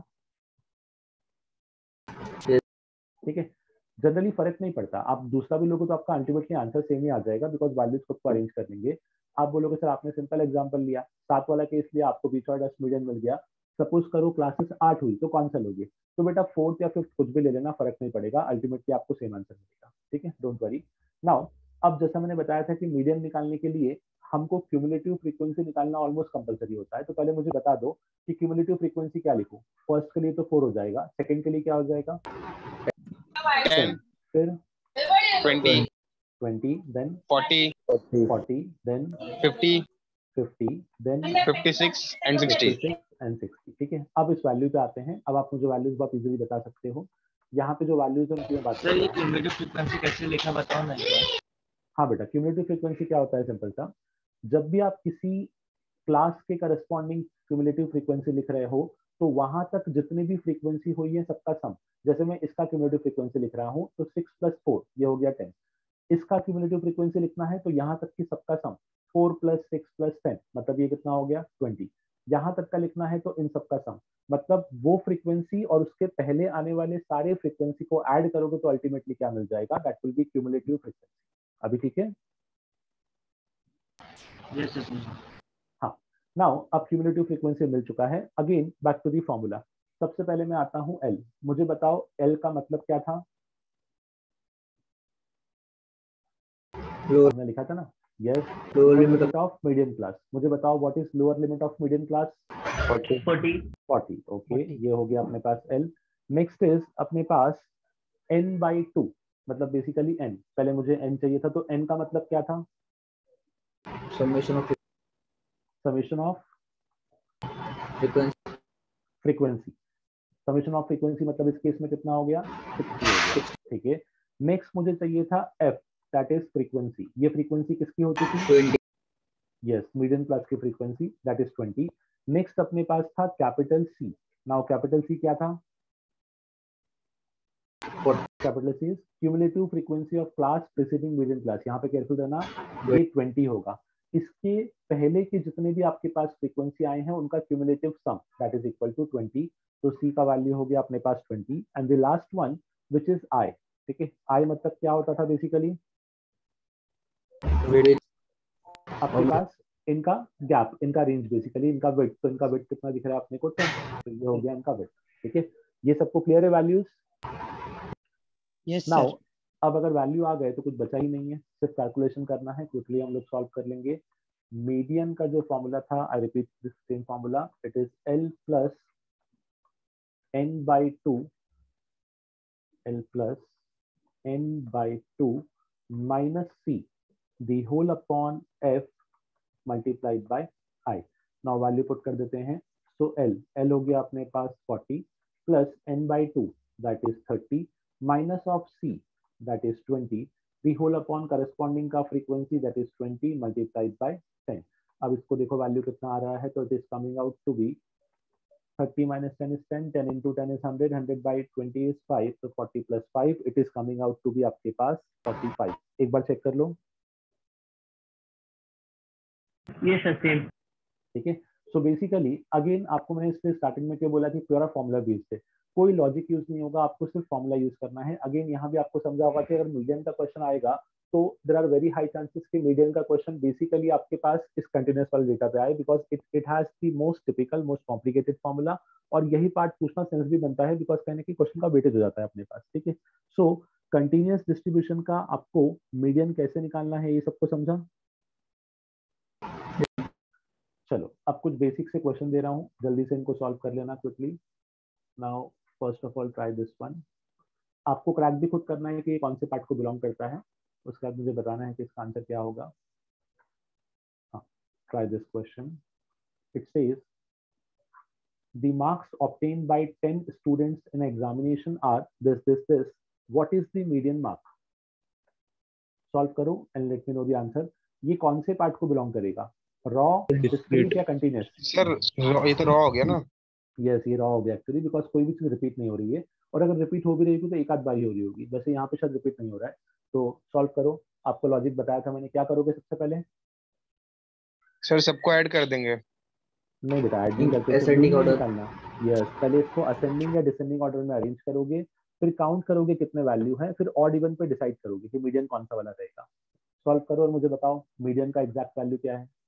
ठीक है, जनरली फर्क नहीं पड़ता, आप दूसरा भी लोगे तो आपका अल्टीमेटली आंसर सेम ही आ जाएगा, बिकॉज वैल्यूज खुद को अरेंज कर लेंगे। आप बोलोगे सर आपने सिंपल एग्जांपल लिया, सात वाला केस लिया, आपको बीच और दस मीडियन मिल गया। सपोज करो क्लासेस आठ हुई तो कौन सा लोगे? तो बेटा फोर्थ या फिफ्थ कुछ भी ले लेना, फर्क नहीं पड़ेगा, अल्टीमेटली आपको सेम आंसर मिलेगा। ठीक है, डोंट वरी। नाउ अब जैसा मैंने बताया था कि मीडियन निकालने के लिए हमको क्यूमुलेटिव फ्रीक्वेंसी निकालना ऑलमोस्ट कंपलसरी होता है। तो पहले मुझे बता दो कि क्यूमुलेटिव फ्रीक्वेंसी क्या लिखूं। फर्स्ट के लिए तो फोर हो जाएगा, सेकंड के लिए क्या हो जाएगा? टेन, फिर twenty, twenty, then forty, forty, then fifty, fifty, then fifty six and sixty. Fifty six and sixty. ठीक है, अब इस वैल्यू पे आते हैं। अब आप मुझे वैल्यूज बहुत इजीली बता सकते हो। यहाँ पे जो वैल्यूज है उनकी मैं बात कर सर रहा ये हूँ। क्यूमुलेटिव फ्रीक्वेंसी कैसे लिखा बताओ ना एक बार। हाँ बेटा, क्यूमुलेटिव फ्रीक्वेंसी क्या होता है? सिंपल सा, जब भी आप किसी क्लास के करस्पॉन्डिंग क्यूमुलेटिव फ्रीक्वेंसी लिख रहे हो तो वहां तक जितनी भी फ्रीक्वेंसी हुई है सबका सम। जैसे मैं इसका क्यूमुलेटिव फ्रीक्वेंसी लिख रहा हूँ तो सिक्स प्लस फोर ये हो गया टेन। इसका क्यूमुलेटिव फ्रीक्वेंसी लिखना है तो यहाँ तक की सबका sum, four plus six plus ten, मतलब ये कितना हो गया? ट्वेंटी। यहाँ तक का लिखना है तो इन सबका सम, मतलब वो फ्रीक्वेंसी और उसके पहले आने वाले सारे फ्रीक्वेंसी को ऐड करोगे तो अल्टीमेटली क्या मिल जाएगा? That will be cumulative frequency. अभी ठीक है? Yes sir. हाँ, नाउ अब क्यूमुलेटिव फ्रीक्वेंसी मिल चुका है। Again back to the formula. सबसे पहले मैं आता हूँ एल। मुझे बताओ एल का मतलब क्या था? लोअर हमने लिखा था ना, yes, lower lower limit limit of median class. मुझे बताओ what is lower limit of median class? Forty forty forty. Okay, ये हो गया अपने पास एल। नेक्स्ट इज अपने पास एन बाई टू, मतलब बेसिकली एन। पहले मुझे एन चाहिए था तो एन का मतलब क्या था? Summation of summation of frequency frequency. Summation of frequency मतलब इस केस में कितना हो गया? सिक्सटी हो गया। ठीक है, नेक्स्ट मुझे चाहिए था एफ, दैट इज फ्रीक्वेंसी। ये फ्रीक्वेंसी किसकी होती थी? ट्वेंटी यस, मीडियन क्लास की frequency, that is twenty. Next अपने पास था capital C. Now capital C क्या था? Capital C is cumulative frequency of class preceding median class. यहाँ पे केयरफुल रहना, ये ट्वेंटी होगा। इसके पहले के जितने भी आपके पास फ्रीक्वेंसी आए हैं उनका cumulative sum that is equal to twenty. तो सी का वैल्यू हो गया अपने पास twenty. And the last one which is I. ठीक है, आई मतलब क्या होता था बेसिकली? आपके पास इनका गैप, इनका रेंज, बेसिकली इनका विड्थ। तो इनका विड्थ कितना दिख रहा है अपने को? टेन। तो ये हो गया इनका विड्थ। ठीक है, ये सबको क्लियर है वैल्यूज? Yes now sir. अब अगर वैल्यू आ गए तो कुछ बचा ही नहीं है, सिर्फ कैलकुलेशन करना है। क्विकली हम लोग सॉल्व कर लेंगे। मीडियन का जो फॉर्मूला था, I repeat this same formula, it is L plus N by two, L plus N by two minus C the whole upon F multiplied by I. Now value put कर देते हैं। So L L हो गया अपने पास forty plus N by two that is thirty minus of C that is twenty the whole upon corresponding का frequency that is twenty multiplied by ten. अब इसको देखो वैल्यू कितना आ रहा है, तो it is coming out to be thirty minus ten is ten, ten into ten is hundred, hundred by twenty is five, तो forty plus five, it is coming out to be आपके पास forty five. एक बार check कर लो। ये sir same. ठीक है, so basically again आपको मैंने इससे स्टार्टिंग में क्या बोला कि पूरा फॉर्मूला बेस्ड है, कोई लॉजिक यूज नहीं होगा, आपको सिर्फ फॉर्मूला यूज करना है। अगेन यहाँ भी आपको समझा होगा कि अगर मीडियन का क्वेश्चन आएगा तो there are very high chances कि मीडियन का क्वेश्चन बेसिकली आपके पास इस कंटिन्यूअस वाले डेटा पे आए, because it it has the most typical most complicated formula. और यही पार्ट पूछना सेंस भी बनता है, बिकॉज कहने की क्वेश्चन का वेटेज हो जाता है अपने पास। ठीक है, सो कंटिन्यूअस डिस्ट्रीब्यूशन का आपको मीडियन कैसे निकालना है ये सबको समझा? चलो अब कुछ बेसिक से क्वेश्चन दे रहा हूँ, जल्दी से इनको सॉल्व कर लेना quickly. Now first of all try this one. आपको क्रैक भी खुद करना है कि ये कौन से पार्ट को बिलोंग करता है, उसके बाद मुझे बताना है कि इसका आंसर क्या होगा। हाँ, try this question. It says the marks obtained by ten students in examination are this this this what is the median mark? Solve करो and let me know the answer. ये कौन से पार्ट को belong करेगा, raw, discrete या continuous? Sir ये तो raw हो गया ना। यस ये रॉ हो गया एक्चुअली, बिकॉज कोई भी चीज रिपीट नहीं हो रही है, और अगर रिपीट हो भी रही थी तो एक आध बार ही हो रही होगी, वैसे यहाँ पे शायद रिपीट नहीं हो रहा है। तो सॉल्व करो, आपको लॉजिक बताया था मैंने, क्या करोगे सबसे पहले? सर सबको ऐड कर देंगे। नहीं बेटा ऐड नहीं करते, सिर्फ असेंडिंग मीन नहीं ऑर्डर। निकालना। यस पहले इसको असेंडिंग या डिसेंडिंग ऑर्डर में अरेंज करोगे, फिर काउंट करोगे कितने वैल्यू है, फिर ऑड इवन पे डिसाइड करोगे कि मीडियन कौन सा वाला रहेगा। सॉल्व करो और मुझे बताओ मीडियन का एग्जैक्ट वैल्यू क्या है।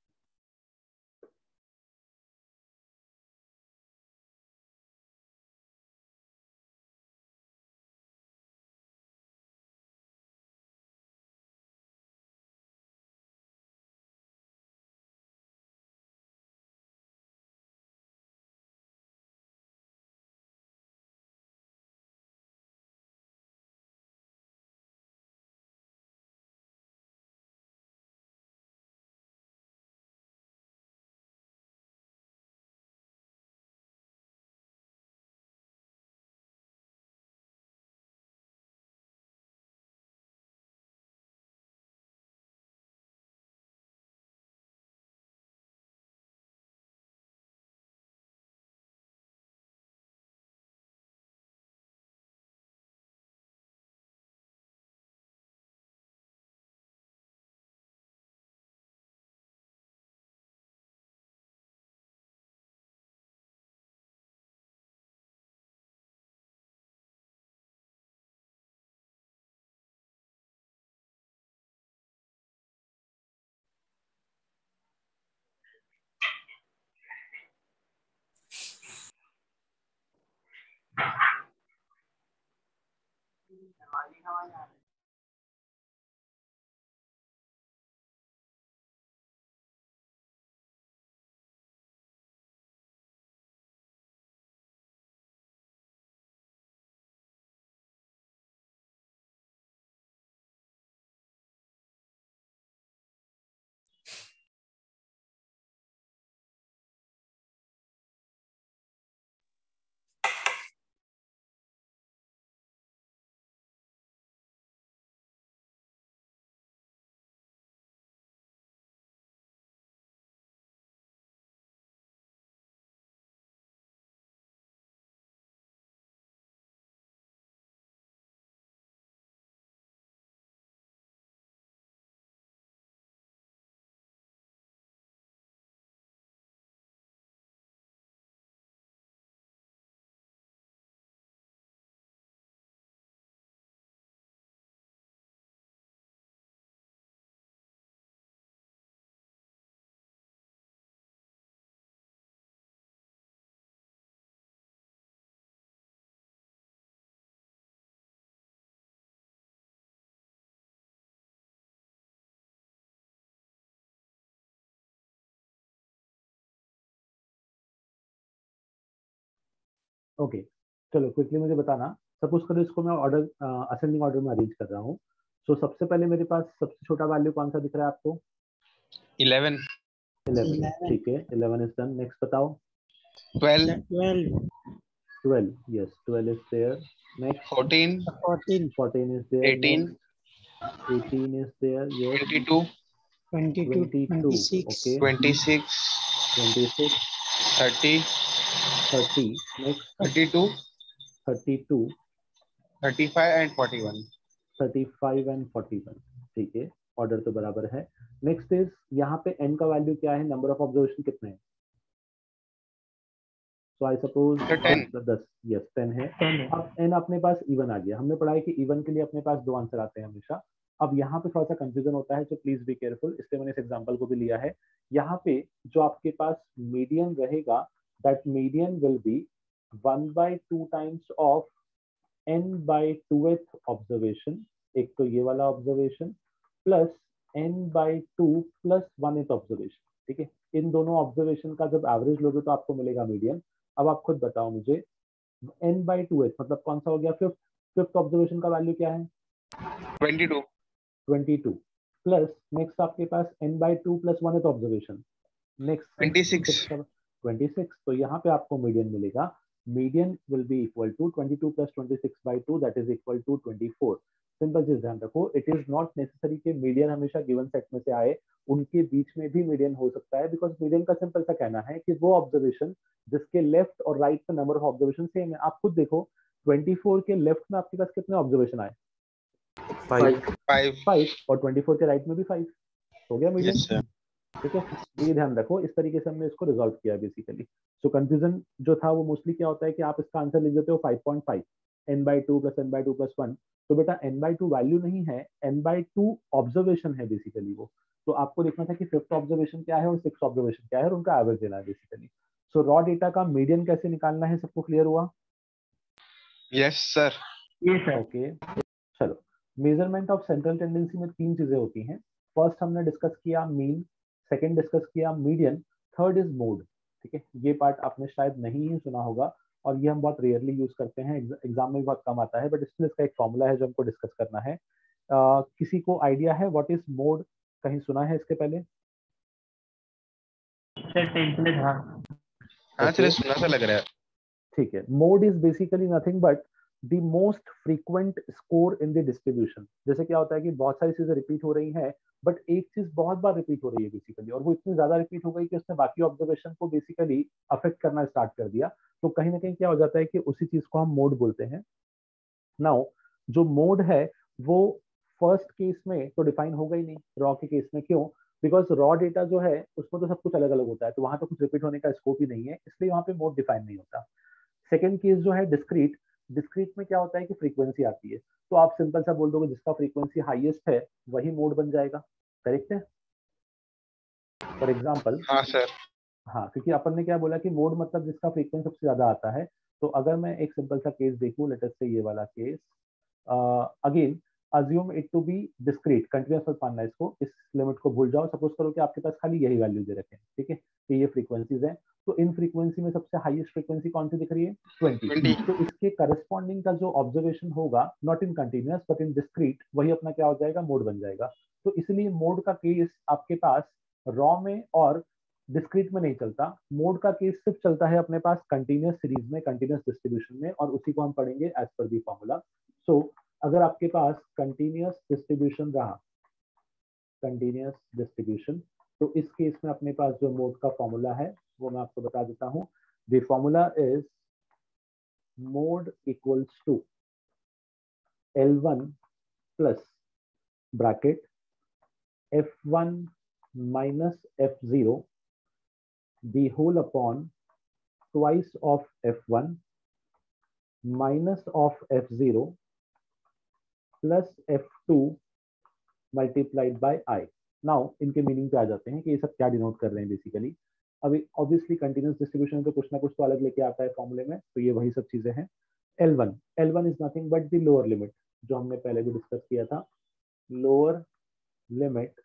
ओके चलो क्विकली मुझे बताना। सपोज करो इसको मैं ऑर्डर असेंडिंग ऑर्डर में अरेंज कर रहा हूँ। सो so, सबसे पहले मेरे पास सबसे छोटा वैल्यू कौन सा दिख रहा है आपको? इलेवन। इलेवन, ठीक है इलेवन इज डन। नेक्स्ट बताओ। Twelve. Twelve, yes twelve is there. Next fourteen. Fourteen is there. Eighteen. Next eighteen is there, yes. Twenty two. Twenty two, okay. Twenty six. Twenty six, thirty. Thirty, next thirty two. Thirty two, thirty five and forty one. Thirty five and forty one, ठीक है order तो बराबर है। Next is यहाँ पे n का value क्या है, नंबर ऑफ ऑब्जर्वेशन कितने हैं? So I suppose ten. दस, यस टेन है। अब n अपने पास इवन आ गया। हमने पढ़ा है कि इवन के लिए अपने पास दो आंसर आते हैं हमेशा। अब यहाँ पे थोड़ा सा कंफ्यूजन होता है, तो प्लीज बी केयरफुल, इसलिए मैंने इस एग्जांपल को भी लिया है। यहाँ पे जो आपके पास मीडियन रहेगा, that median will be one by two times of n by टूथ ऑब्जर्वेशन, एक तो ये वाला observation, plus n by two plus one observation, ठीक है। इन दोनों ऑब्जर्वेशन का जब एवरेज लोगे तो आपको मिलेगा मीडियन। अब आप खुद बताओ मुझे, n बाई टू एच मतलब कौन सा हो गया, फिफ्थ फिफ्थ ऑब्जर्वेशन का वैल्यू क्या है? Twenty two. Twenty two, plus next आपके पास n by two plus one observation, next twenty six. Twenty six. तो यहाँ पे आपको मीडियन मिलेगा। Median will be equal to twenty two plus twenty six by two, that is equal to twenty four. Simple चीज ध्यान रखो, it is not necessary कि मीडियन हमेशा गिवन सेट में से आए, उनके बीच में भी मीडियन हो सकता है, बिकॉज मीडियन का सिंपल सा कहना है कि वो ऑब्जर्वेशन जिसके लेफ्ट और राइट में नंबर ऑफ ऑब्जर्वेशन सेम है। आप खुद देखो चौबीस के लेफ्ट में आपके पास कितने ऑब्जर्वेशन आए? फाइव फाइव फाइव, और चौबीस के राइट में भी फाइव, हो गया मीडियन। यस सर ठीक है, ये ध्यान रखो, इस तरीके से हमने इसको रिजॉल्व किया बेसिकली। सो कंफ्यूजन जो था वो मोस्टली क्या होता है कि आप इसका आंसर लिख देते हो five point five, N by two plus N by two plus one. तो बेटा एन बाई टू वैल्यू नहीं है, एन बाई टू ऑब्जर्वेशन है बेसिकली वो। तो आपको देखना था कि फिफ्थ ऑब्जर्वेशन क्या है और सिक्स ऑब्जर्वेशन क्या है और उनका एवरेज देना है बेसिकली। सो रॉ डेटा का मीडियन कैसे निकालना है, सबको क्लियर हुआ? यस सर ये सर ओके चलो, मेजरमेंट ऑफ सेंट्रल टेंडेंसी में तीन चीजें होती हैं। फर्स्ट हमने डिस्कस किया मीन, सेकंड डिस्कस किया मीडियन, थर्ड इज मोड। ठीक है, ये पार्ट आपने शायद नहीं ही सुना होगा और ये हम बहुत रेयरली यूज करते हैं, एग्जाम में भी बहुत कम आता है, बट स्टिल इसका एक फॉर्मूला है जो हमको डिस्कस करना है। uh, किसी को आइडिया है व्हाट इज मोड? कहीं सुना है इसके पहले? सर टेंथ में था। हाँ सर सुना सा लग रहा है। ठीक है, mode is basically nothing but the most frequent score in the distribution. जैसे क्या होता है कि बहुत सारी चीजें रिपीट हो रही हैं, बट एक चीज बहुत बार रिपीट हो रही है बेसिकली, और वो इतनी ज्यादा रिपीट हो गई कि उसने बाकी ऑब्जर्वेशन को बेसिकली अफेक्ट करना स्टार्ट कर दिया। तो कहीं ना कहीं क्या हो जाता है कि उसी चीज को हम मोड बोलते हैं। नाउ जो मोड है वो फर्स्ट केस में तो डिफाइन होगा ही नहीं, रॉ के केस में। क्यों? बिकॉज रॉ डेटा जो है उसमें तो सब कुछ अलग अलग होता है, तो वहां तो कुछ रिपीट होने का स्कोप ही नहीं है, इसलिए वहां पे मोड डिफाइन नहीं होता। सेकेंड केस जो है डिस्क्रीट, डिस्क्रीट में क्या होता है कि फ्रीक्वेंसी आती है, तो आप सिंपल सा बोल दोगे जिसका फ्रीक्वेंसी हाईएस्ट है वही मोड बन जाएगा। करेक्ट है? फॉर एग्जांपल, हाँ सर हाँ, क्योंकि अपन ने क्या बोला कि मोड मतलब जिसका फ्रीक्वेंसी सबसे ज्यादा आता है। तो अगर मैं एक सिंपल सा केस देखूं, लेट अस से ये वाला case, again assume it to be discrete, continuous मत मानना इसको, इस लिमिट को भूल जाओ। सपोज करो कि आपके पास खाली यही वैल्यू दे रखे हैं, ठीक है, तो ये फ्रीक्वेंसीज हैं। तो इन फ्रीक्वेंसी में सबसे हाईएस्ट फ्रीक्वेंसी कौन सी दिख रही है? ट्वेंटी। ट्वेंटी तो इसके करस्पॉन्डिंग का जो ऑब्जर्वेशन होगा, not in continuous but in discrete, वही अपना क्या हो जाएगा? मोड बन जाएगा। तो इसलिए मोड का केस आपके पास रॉ में और डिस्क्रीट में नहीं चलता। मोड का केस सिर्फ चलता है अपने पास कंटिन्यूअस सीरीज में, कंटिन्यूअस डिस्ट्रीब्यूशन में, और उसी को हम पढ़ेंगे as per the formula. So अगर आपके पास कंटिन्यूअस डिस्ट्रीब्यूशन रहा, कंटिन्यूअस डिस्ट्रीब्यूशन, तो इस केस में अपने पास जो मोड का फॉर्मूला है वो मैं आपको बता देता हूं। The formula is mode equals to L one plus bracket F one minus F zero the whole upon twice of f one minus of f zero plus f two multiplied by I। now इनके meaning पे आ जाते हैं कि ये सब क्या denote कर रहे हैं बेसिकली। अभी ऑब्वियसली कंटिन्यूअस डिस्ट्रीब्यूशन तो कुछ ना कुछ तो अलग लेके आता है फॉर्मूले में, तो ये वही सब चीजें हैं। L one, L one is nothing but the lower limit, जो हमने पहले भी डिस्कस किया था, lower limit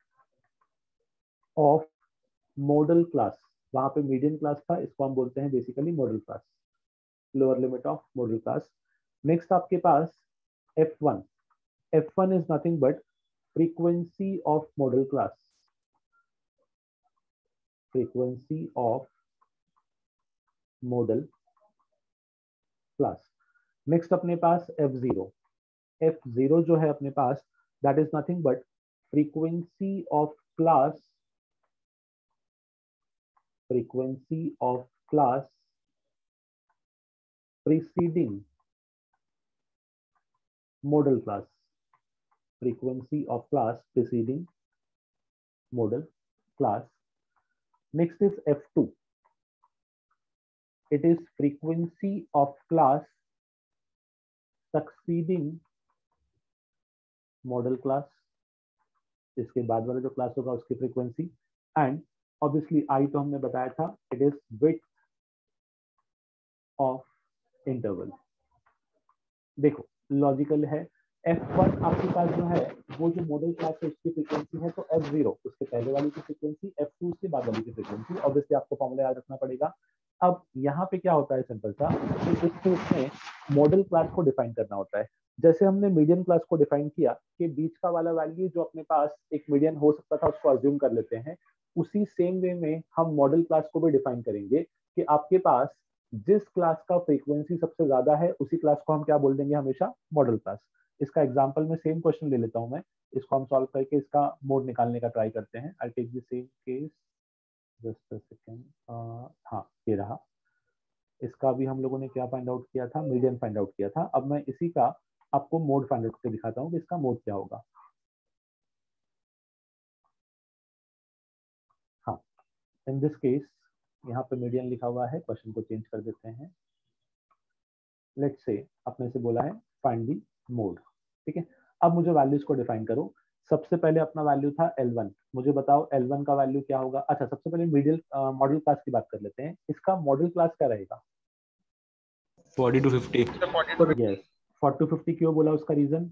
of modal class. वहां पे मीडियन क्लास था, इसको हम बोलते हैं basically modal class, lower limit of modal class. Next आपके पास F one, F one is nothing but frequency of modal class, frequency of modal class. Next अपने पास एफ जीरो, एफ जीरो जो है अपने पास that is nothing but frequency of class, frequency of class preceding model class, frequency of class preceding model class. Next is F two, it is frequency of class succeeding model class, इसके बाद वाला जो class होगा उसकी frequency. And obviously I तो हमने बताया था, it is width of interval. देखो लॉजिकल है, एफ वन आपके पास जो है वो जो मॉडल क्लास है उसकी फ्रीक्वेंसी है, तो एफ जीरो उसके पहले वाली की फ्रीक्वेंसी, एफ टू उसके बाद वाली की फ्रीक्वेंसी। ऑब्वियसली आपको फॉर्मूला याद रखना पड़ेगा। अब यहाँ पे क्या होता है सिंपल सा, कि इस केस में मॉडल क्लास को डिफाइन करना होता है। जैसे हमने मीडियन क्लास को डिफाइन किया कि बीच का वाला वैल्यू जो अपने पास एक मीडियन हो सकता था उसको अज्यूम कर लेते हैं, उसी सेम वे में हम मॉडल क्लास को भी डिफाइन करेंगे कि आपके पास जिस क्लास का फ्रीक्वेंसी सबसे ज्यादा है उसी क्लास को हम क्या बोल देंगे हमेशा? Modal class. इसका एग्जांपल में सेम क्वेश्चन ले लेता हूं मैं, इसको हम सॉल्व करके इसका मोड निकालने का ट्राई करते हैं। I take the same case, just a second. हाँ ये रहा, इसका भी हम लोगों ने क्या फाइंड आउट किया था, मीडियन फाइंड आउट किया था। अब मैं इसी का आपको मोड फाइंड आउट करके दिखाता हूँ कि इसका मोड क्या होगा। हाँ, इन दिस केस यहाँ पे मीडियन लिखा हुआ है, क्वेश्चन को चेंज कर देते हैं। लेट्स से अपने से बोला है फाइंड दी मोड, ठीक है। अब मुझे वैल्यूज को डिफाइन करो। सबसे पहले अपना वैल्यू था एल वन, मुझे बताओ एल वन का वैल्यू क्या होगा। अच्छा, सबसे पहले मिडिल मॉडल क्लास की बात कर लेते हैं। इसका मॉडल क्लास क्या रहेगा? Forty to fifty. Yes, forty to fifty क्यों बोला, उसका रीजन?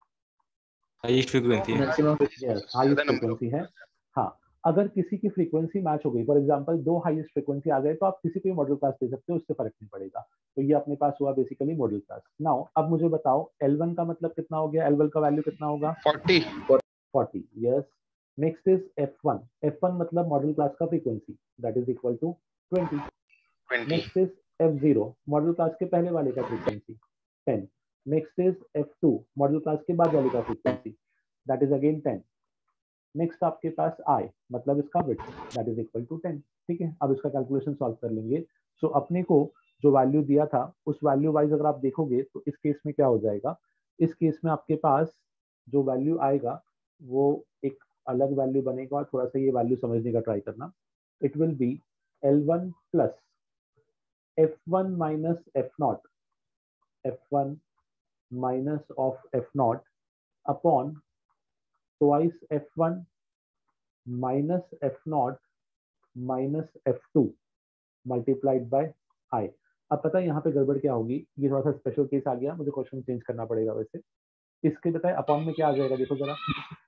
हाईएस्ट फ्रीक्वेंसी है। मैक्सिमम यस, हाईएस्ट फ्रीक्वेंसी है। हाँ, अगर किसी की फ्रीक्वेंसी मैच हो गई, फॉर एग्जांपल दो हाईएस्ट फ्रीक्वेंसी आ गए, तो आप किसी को भी मॉडल क्लास दे सकते हो, उससे फर्क नहीं पड़ेगा। तो ये अपने पास हुआ बेसिकली मॉडल क्लास। नाउ अब मुझे बताओ एल वन का मतलब कितना हो गया, एल वन का वैल्यू कितना होगा? Forty. Forty, yes. Next is F one, F one मतलब मॉडल क्लास का frequency, that is equal to twenty. Twenty. Next is F zero, modal class के पहले वाले का frequency, ten. Next is F two, modal class के बाद वाले का frequency, that is again ten. Next आपके पास आई, मतलब इसका width, that is equal to ten. ठीक है, अब इसका कैलकुलेशन सॉल्व कर लेंगे। सो so, अपने को जो वैल्यू दिया था उस वैल्यू वाइज अगर आप देखोगे तो इस केस में क्या हो जाएगा, इस केस में आपके पास जो वैल्यू आएगा वो एक अलग वैल्यू बनेगा। और थोड़ा सा ये वैल्यू समझने का ट्राई करना। It will be L one plus F one minus F not, F one minus of F not upon twice F one minus F not minus F two multiplied by I. अब पता है यहाँ पे गड़बड़ क्या होगी, ये थोड़ा सा स्पेशल केस आ गया, मुझे क्वेश्चन चेंज करना पड़ेगा। वैसे इसके बताए अपॉन में क्या आ जाएगा, देखो जरा।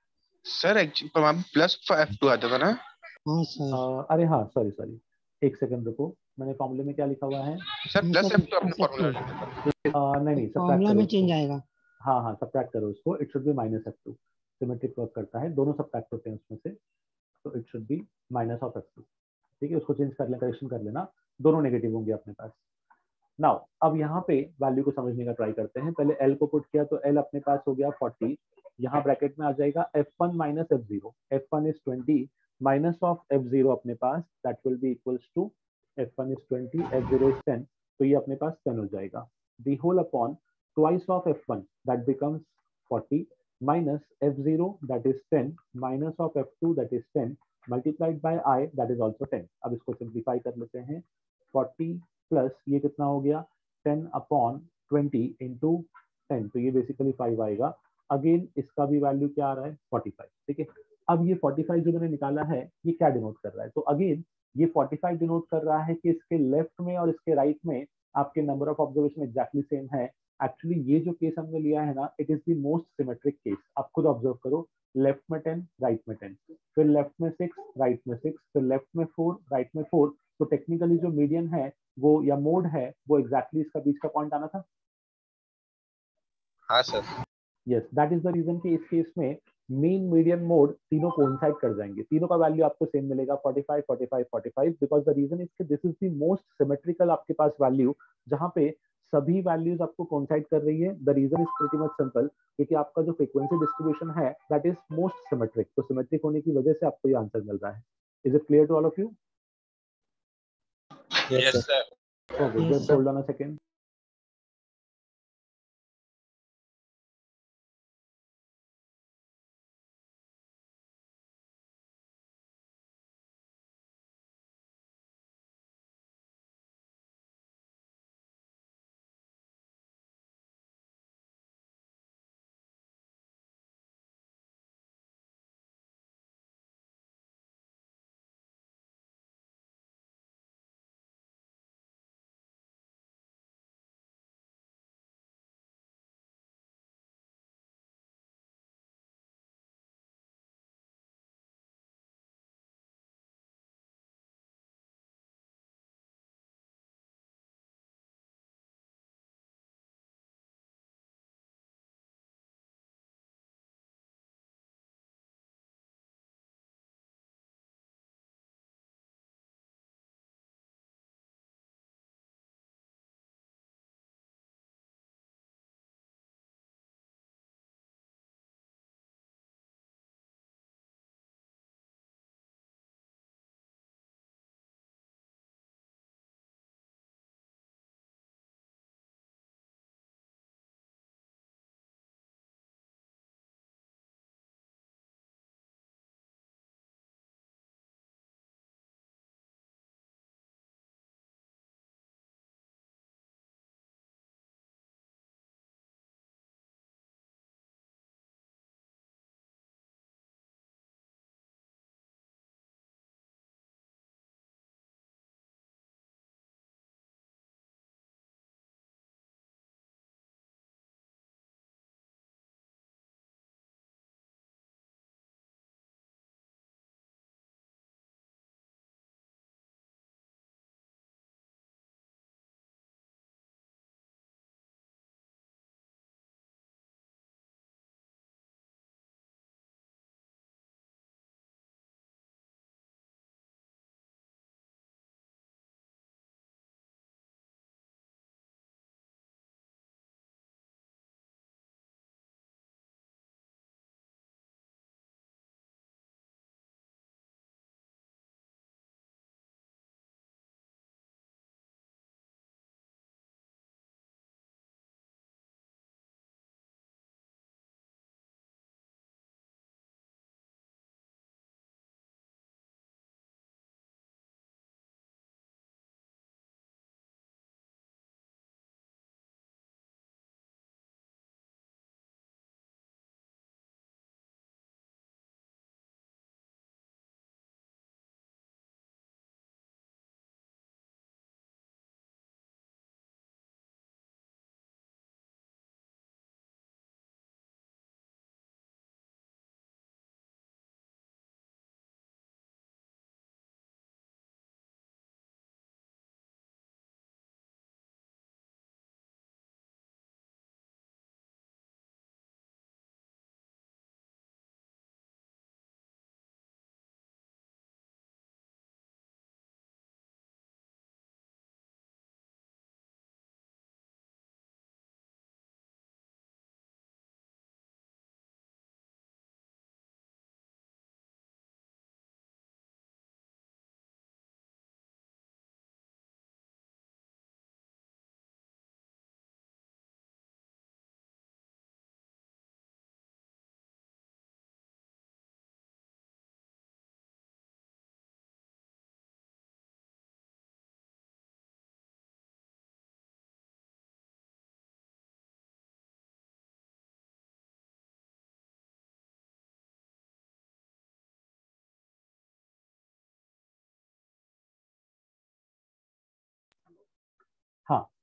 Sir actually plus F two आता था ना। हाँ सर। अ, अरे हाँ, सॉरी सॉरी, एक सेकंड रुको, मैंने फॉर्मूले में क्या लिखा हुआ है? Sir plus sir F two अपने प्लस एफ फॉर्मूला टू में। अ, नहीं नहीं, सब्ट्रैक्ट फॉर्मूला करो में उसको। चेंज आएगा। हाँ हाँ, सब्ट्रैक्ट करो उसको, it should be minus F two. Symmetric work करता है, दोनों सब्ट्रैक्ट होते हैं उसमें से, तो it should be minus of F two. ठीक है, उसको चेंज कर लेना, करेक्शन कर लेना, दोनों नेगेटिव होंगे अपने पास। नाउ अब यहाँ पे वैल्यू को समझने का ट्राई करते हैं। पहले एल को पुट किया तो एल अपने पास हो गया फोर्टी, यहाँ ब्रैकेट में आ जाएगा F one minus F zero, F one is twenty minus of F zero अपने पास, that will be equals to F one is twenty, F zero is ten, तो ये अपने पास टेन हो जाएगा। The whole upon twice of F one, that becomes forty minus F zero, that is ten, minus of F two, that is ten, multiplied by I, that is also ten. अब इसको simplify कर लेते हैं। Forty plus ये कितना हो गया, ten upon twenty into ten, तो ये बेसिकली फाइव आएगा। अगेन इसका भी वैल्यू क्या आ रहा है, फोर्टी फाइव। ठीक है, अब ये फोर्टी फाइव जो मैंने निकाला है ये क्या डिनोट कर रहा है, तो अगेन ये फोर्टी फाइव डिनोट कर रहा है कि इसके लेफ्ट में और इसके राइट right में आपके number of observation exactly same है। एक्चुअली ये जो केस हमने लिया है ना, it is the most symmetric case. आप खुद ऑब्जर्व करो, लेफ्ट में टेन, राइट में टेन, फिर लेफ्ट में सिक्स, राइट में सिक्स, फिर लेफ्ट में फोर, राइट में फोर। तो टेक्निकली जो मीडियन है वो या मोड है वो एग्जैक्टली इसका बीच का पॉइंट आना था। हाँ sir. Yes, that is the reason कि इस केस में मीन मीडियन मोड तीनों कोइंसाइड कर जाएंगे, तीनों का वैल्यू आपको सेम मिलेगा forty five forty five forty five, because the reason is कि this is the most symmetrical आपके पास वैल्यू, जहां पे सभी वैल्यूज आपको कोइंसाइड कर रही है। The reason is pretty much simple, क्योंकि आपका जो फ्रीक्वेंसी डिस्ट्रीब्यूशन है दैट इज मोस्ट सिमेट्रिक, तो सिमेट्रिक होने की वजह से आपको ये आंसर मिल रहा है। Is it clear to all of you? yes sir. Okay, Yes, just sir. hold on a second.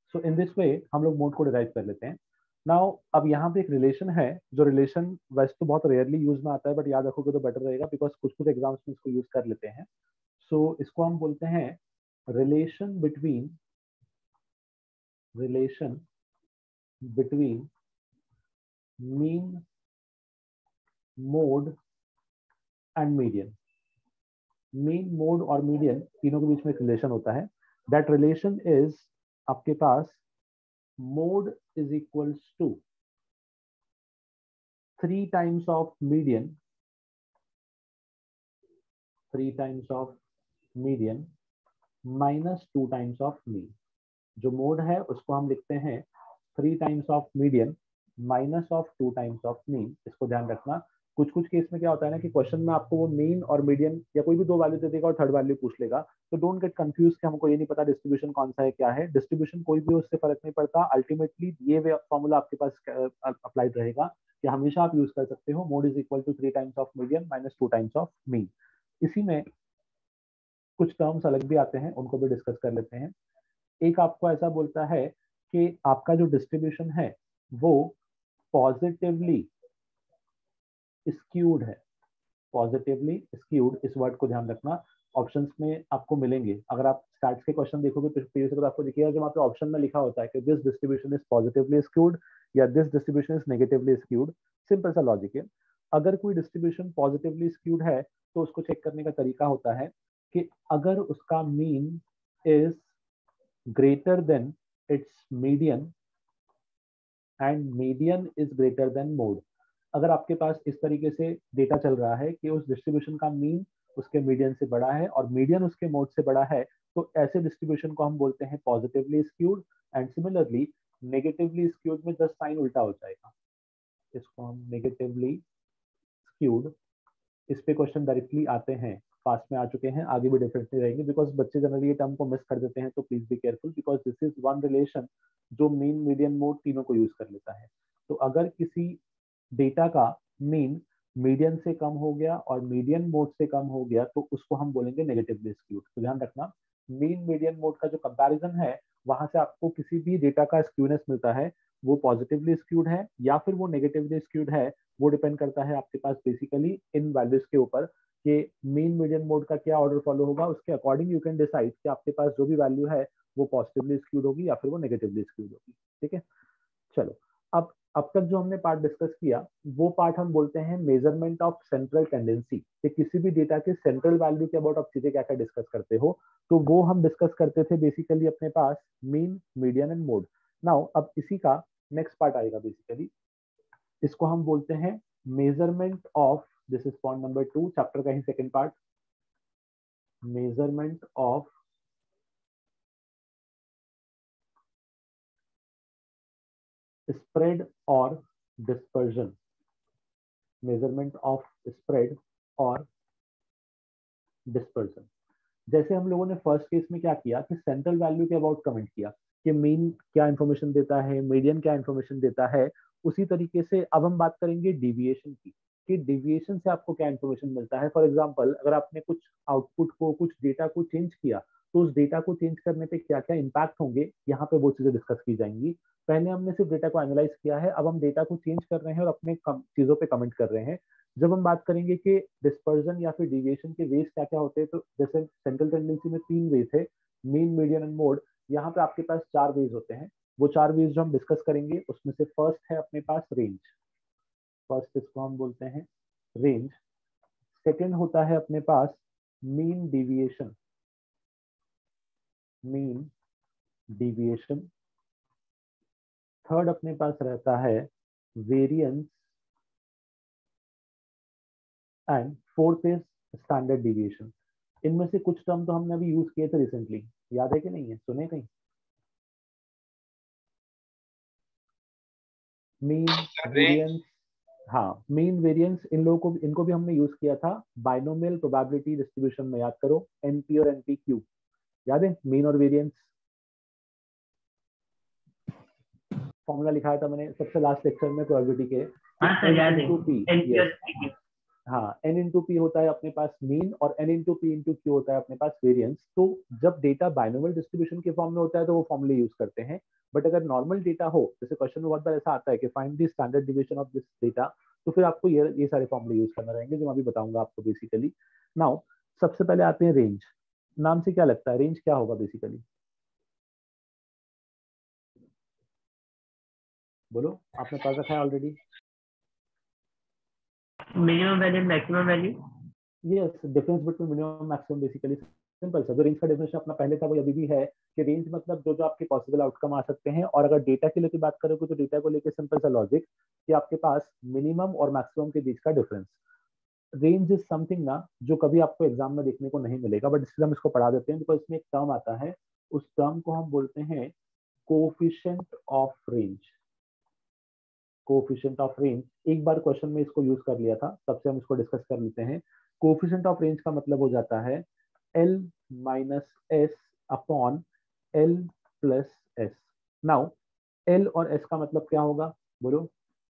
So in this way हम लोग मोड को डिराइव कर लेते हैं। नाउ अब यहाँ पे एक रिलेशन है, जो रिलेशन वैसे तो बहुत रेयरली यूज में आता है, बट याद रखोगे तो बेटर रहेगा, बिकॉज कुछ कुछ एग्जाम्स में इसको यूज कर लेते हैं। सो so, इसको हम बोलते हैं relation between relation between mean, mode and median. Mean, mode और मीडियन तीनों के बीच में एक रिलेशन होता है। दैट रिलेशन इज आपके पास mode is equals to three times of median, three times of median minus two times of mean. जो मोड है उसको हम लिखते हैं three times of median minus of two times of mean. इसको ध्यान रखना। कुछ कुछ केस में क्या होता है ना कि क्वेश्चन में आपको वो मीन और मीडियन या कोई भी दो वैल्यू दे देगा और थर्ड वैल्यू पूछ लेगा, तो डोंट गेट कंफ्यूज कि हमको ये नहीं पता डिस्ट्रीब्यूशन कौन सा है क्या है। डिस्ट्रीब्यूशन कोई भी, उससे फर्क नहीं पड़ता। अल्टीमेटली ये फॉर्मूला आपके पास अप्लाइड रहेगा कि हमेशा आप यूज कर सकते हो mode is equal to three times of median minus two times of mean. इसी में कुछ टर्म्स अलग भी आते हैं, उनको भी डिस्कस कर लेते हैं। एक आपको ऐसा बोलता है कि आपका जो डिस्ट्रीब्यूशन है वो पॉजिटिवली स्क्यूड है। पॉजिटिवली स्क्यूड, इस वर्ड को ध्यान रखना। ऑप्शंस में आपको मिलेंगे, अगर आप स्टैट्स के क्वेश्चन देखोगे प्रीवियस तो आपको दिखेगा जो वहाँ पे ऑप्शन में लिखा होता है कि this distribution is positively skewed या this distribution is negatively skewed. Simple सा लॉजिक है। अगर कोई डिस्ट्रीब्यूशन पॉजिटिवली स्क्यूड है तो उसको चेक करने का तरीका होता है कि अगर उसका mean is greater than its median and median is greater than mode. अगर आपके पास इस तरीके से डेटा चल रहा है कि उस डिस्ट्रीब्यूशन का मीन उसके मीडियन से बड़ा है और मीडियन उसके मोड से बड़ा है, तो ऐसे डिस्ट्रीब्यूशन को हम बोलते हैं positively skewed. And similarly negatively skewed में जस्ट साइन उल्टा हो जाएगा, इसको हम नेगेटिवली स्क्यूड। इस पे क्वेश्चन डायरेक्टली आते हैं, पास में आ चुके हैं, आगे भी डेफिनेटली रहेंगे, बिकॉज बच्चे जनरली ये टर्म को मिस कर देते हैं। तो please be careful, because this is one relation जो मीन, मीडियन, मोड तीनों को यूज कर लेता है। तो अगर किसी डेटा का मीन मीडियन से कम हो गया और मीडियन मोड से कम हो गया तो उसको हम बोलेंगे नेगेटिवली स्क्यूड। तो ध्यान रखना, मीन मीडियन मोड का जो कंपैरिजन है वहां से आपको किसी भी डेटा का स्क्यूनेस मिलता है, वो पॉजिटिवली स्क्यूड है या फिर वो नेगेटिवली स्क्यूड है। वो डिपेंड करता है आपके पास बेसिकली इन वैल्यूज के ऊपर कि मीन मीडियन मोड का क्या ऑर्डर फॉलो होगा। उसके अकॉर्डिंग यू कैन डिसाइड कि आपके पास जो भी वैल्यू है वो पॉजिटिवली स्क्यूड होगी या फिर वो नेगेटिवली स्क्यूड होगी। ठीक है, चलो अब अब तक जो हमने पार्ट डिस्कस किया वो पार्ट हम बोलते हैं मेजरमेंट ऑफ सेंट्रल टेंडेंसी। कि किसी भी डेटा के सेंट्रल वैल्यू के अबाउट आप चीजें क्या क्या डिस्कस करते हो, तो वो हम डिस्कस करते थे बेसिकली अपने पास mean, median and mode. Now अब इसी का नेक्स्ट पार्ट आएगा बेसिकली, इसको हम बोलते हैं measurement of, this is point number two, chapter का ही second part, measurement of spread और डिस्पर्जन। मेजरमेंट ऑफ स्प्रेड और डिस्पर्जन। जैसे हम लोगों ने फर्स्ट केस में क्या किया कि सेंट्रल वैल्यू के अबाउट कमेंट किया कि मीन क्या इंफॉर्मेशन देता है, मीडियन क्या इंफॉर्मेशन देता है। उसी तरीके से अब हम बात करेंगे डिविएशन की, कि डिविएशन से आपको क्या इंफॉर्मेशन मिलता है। फॉर एग्जांपल अगर आपने कुछ आउटपुट को, कुछ डेटा को चेंज किया तो उस डेटा को चेंज करने पे क्या क्या इंपैक्ट होंगे, यहाँ पे वो चीजें डिस्कस की जाएंगी। पहले हमने सिर्फ डेटा को एनालाइज किया है, अब हम डेटा को चेंज कर रहे हैं और अपने चीजों पे कमेंट कर रहे हैं। जब हम बात करेंगे कि डिस्पर्जन या फिर डिविएशन के वेज क्या क्या होते हैं, तो जैसे सेंट्रल टेंडेंसी में तीन वेज है, मीन, मीडियन एंड मोड। यहाँ पे आपके पास चार वेज होते हैं। वो चार वेज जो हम डिस्कस करेंगे उसमें से फर्स्ट है अपने पास रेंज। फर्स्ट इसको हम बोलते हैं रेंज। सेकेंड होता है अपने पास mean deviation, mean deviation. Third अपने पास रहता है variance and fourth is standard deviation. इनमें से कुछ टर्म तो हमने अभी यूज किए थे रिसेंटली, याद है कि नहीं है, सुने कहीं? मीन, वेरिएंस, हाँ मीन, वेरिएंस, इन लोगों को, इनको भी हमने यूज किया था बाइनोमियल प्रोबेबिलिटी डिस्ट्रीब्यूशन में। याद करो, एनपी और एनपीक्यू, याद है मीन और वेरिएंस? फॉर्मूला लिखाया था मैंने सबसे लास्ट लेक्चर में प्रोबेबिलिटी के, हाँ सर याद है। पी। हाँ n इंटू पी होता है अपने पास मीन और n into P into Q होता है अपने पास वेरिएंस। तो जब डेटा बाइनोमियल डिस्ट्रीब्यूशन के फॉर्म में होता है तो वो फॉर्मूले यूज करते हैं, बट अगर नॉर्मल डेटा हो, जैसे क्वेश्चन में बहुत बार ऐसा आता है कि find the standard division of this data, तो फिर आपको ये ये सारे फॉर्मूले यूज करना रहेंगे जो मैं अभी बताऊंगा आपको बेसिकली। नाउ सबसे पहले आते हैं रेंज। नाम से क्या लगता है रेंज क्या होगा बेसिकली? बोलो, आपने पढ़ रखा है already? Minimum value maximum value. Yes, difference between minimum maximum basically. Simple सा, जो रेंज का डेफिनेशन अपना पहले था वो अभी भी है कि रेंज मतलब जो जो आपके पॉसिबल आउटकम आ सकते हैं। और अगर डेटा के लिए बात करोगे तो डेटा को लेकर सिंपल सा लॉजिक कि आपके पास मिनिमम और मैक्सिमम के बीच का डिफरेंस। रेंज इज समथिंग ना जो कभी आपको एग्जाम में देखने को नहीं मिलेगा, बट इसलिए हम इसको पढ़ा देते हैं बिकॉज इसमें एक टर्म आता है, उस टर्म को हम बोलते हैं coefficient of range. Coefficient of range, एक बार क्वेश्चन में इसको यूज कर लिया था, तब से हम इसको डिस्कस कर लेते हैं। कोएफिशिएंट ऑफ रेंज का मतलब हो जाता है L minus S upon L plus S. Now L और S का मतलब क्या होगा बोलो?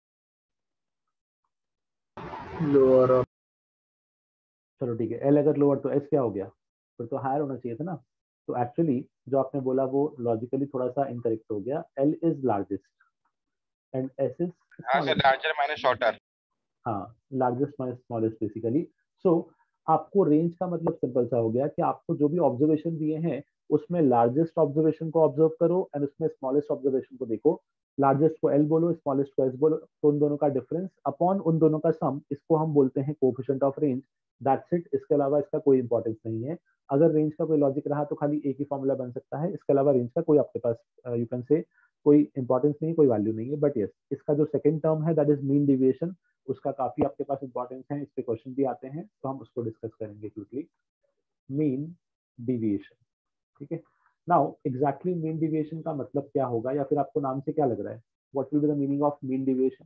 लोअर और चलो ठीक है, L अगर लोअर तो S क्या हो गया? फिर तो हायर होना चाहिए था ना। तो एक्चुअली जो आपने बोला वो लॉजिकली थोड़ा सा इनकरेक्ट हो गया। L is largest and S is हाँ सर, लार्जर माइनस शॉर्टर। हाँ, largest minus smallest basically. So आपको रेंज का मतलब सिंपल सा हो गया कि आपको जो भी ऑब्जर्वेशन दिए हैं उसमें लार्जेस्ट ऑब्जर्वेशन को ऑब्जर्व करो एंड उसमें स्मॉलेस्ट ऑब्जर्वेशन को देखो। लार्जेस्ट को एल बोलो, स्मॉलेस्ट को एस बोलो, तो उन दोनों का डिफरेंस अपॉन उन दोनों का सम, इसको हम बोलते हैं coefficient of range. That's it, इसके अलावा इसका कोई इंपॉर्टेंस नहीं है। अगर रेंज का कोई लॉजिक रहा तो खाली एक ही फॉर्मूला बन सकता है, इसके अलावा रेंज का कोई आपके पास यू कैन से कोई इंपॉर्टेंस नहीं, कोई वैल्यू नहीं है। बट यस, इसका जो सेकंड टर्म है दैट इज मीन डिविएशन, उसका काफी आपके पास इंपॉर्टेंस है, इस पे क्वेश्चन भी आते हैं तो हम उसको डिस्कस करेंगे क्विकली। मीन डिविएशन, ठीक है। नाउ एग्जैक्टली मीन डिविएशन का मतलब क्या होगा, या फिर आपको नाम से क्या लग रहा है? What will be the meaning of mean deviation?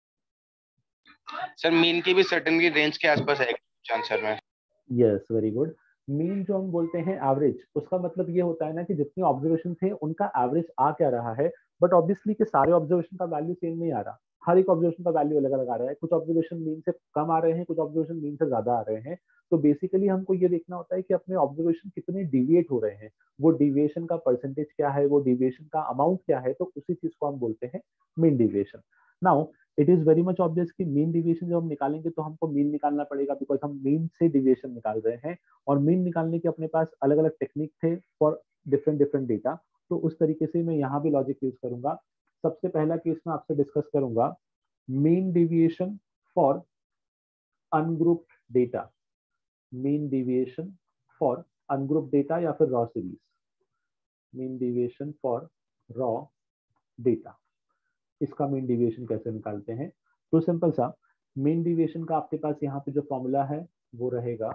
Sir mean की भी सर्टेनली रेंज के आसपास है आंसर में। Yes, very good. मीन जो हम बोलते हैं एवरेज, उसका मतलब ये होता है ना कि जितने ऑब्जर्वेशन थे उनका एवरेज आ क्या रहा है। बट ऑब्वियसली कि सारे ऑब्जर्वेशन का वैल्यू सेम नहीं आ रहा, हर एक ऑब्जर्वेशन का वैल्यू अलग अलग आ रहा है। कुछ ऑब्जर्वेशन मीन से कम आ रहे हैं, कुछ ऑब्जर्वेशन मीन से ज्यादा आ रहे हैं। तो बेसिकली हमको ये देखना होता है कि अपने ऑब्जर्वेशन कितने डिविएट हो रहे हैं, वो डिविएशन का परसेंटेज क्या है, वो डिविएशन का अमाउंट क्या है, तो उसी चीज को हम बोलते हैं mean deviation. Now it is very much obvious कि मीन डिविएशन जब हम निकालेंगे तो हमको मीन निकालना पड़ेगा, बिकॉज हम मीन से डिविएशन निकाल रहे हैं। और मीन निकालने के अपने पास अलग अलग टेक्निक थे फॉर डिफरेंट डिफरेंट डेटा, तो उस तरीके से मैं यहाँ भी लॉजिक यूज करूंगा। सबसे पहला केस मैं आपसे डिस्कस करूंगा mean deviation for ungrouped data. Mean deviation for ungrouped data या फिर raw series. Mean deviation for raw data, इसका मीन डिविएशन कैसे निकालते हैं? तो सिंपल सा, मीन डिविएशन का आपके पास यहाँ पे जो फॉर्मूला है वो रहेगा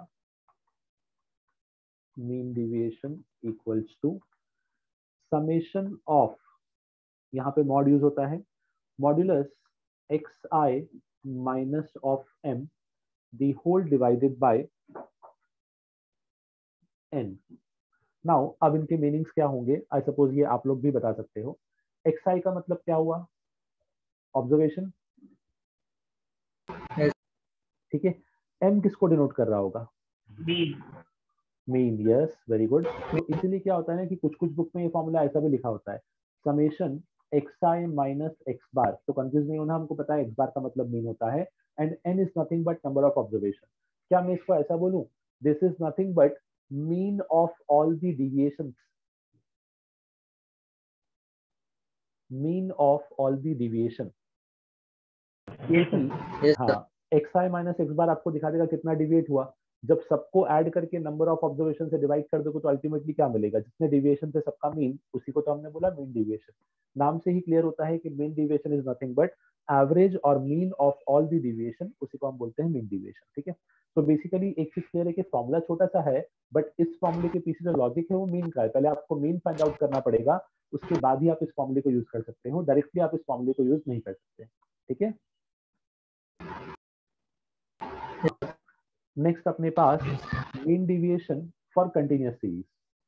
mean deviation equals to summation of, यहाँ पे मॉड यूज होता है, modulus X I minus of M the whole divided by N. Now अब इनके मीनिंग्स क्या होंगे, आई सपोज ये आप लोग भी बता सकते हो। एक्स आई का मतलब क्या हुआ? ऑब्जर्वेशन, ठीक है। एम किसको डिनोट कर रहा होगा? Mean. Mean, yes, very good. तो इसीलिए क्या होता है ना कि कुछ कुछ बुक में ये फॉर्मूला ऐसा भी लिखा होता है, समेशन एक्स आई माइनस एक्स बार। तो कंफ्यूज नहीं होना, हमको पता है एक्स बार का मतलब मीन होता है and N is nothing but number of observation. क्या मैं इसको ऐसा बोलूं, this is nothing but mean of all the deviations, mean of all the deviation. क्योंकि यस सर। हाँ, एक्स आई माइनस एक्स बार आपको दिखा देगा कितना डिविएट हुआ। जब सबको ऐड करके नंबर ऑफ ऑब्जर्वेशन से डिवाइड कर दोगे तो अल्टीमेटली क्या मिलेगा? जितने डिविएशन थे सबका मीन, उसी को तो हमने बोला मीन डिविएशन। नाम से ही क्लियर होता है कि mean deviation is nothing but average और mean of all the deviation, उसी को हम बोलते हैं मीन डिविएशन, ठीक है। तो बेसिकली एक चीज क्लियर है कि फॉर्मूला छोटा सा है, बट इस फॉर्मूले के पीछे जो लॉजिक है वो मीन का है। पहले आपको मीन फाइंड आउट करना पड़ेगा, उसके बाद ही आप इस फॉर्मूले को यूज कर सकते हो, डायरेक्टली आप इस फॉर्मूले को यूज नहीं कर सकते, ठीक है। नेक्स्ट अपने पास mean deviation for continuous series.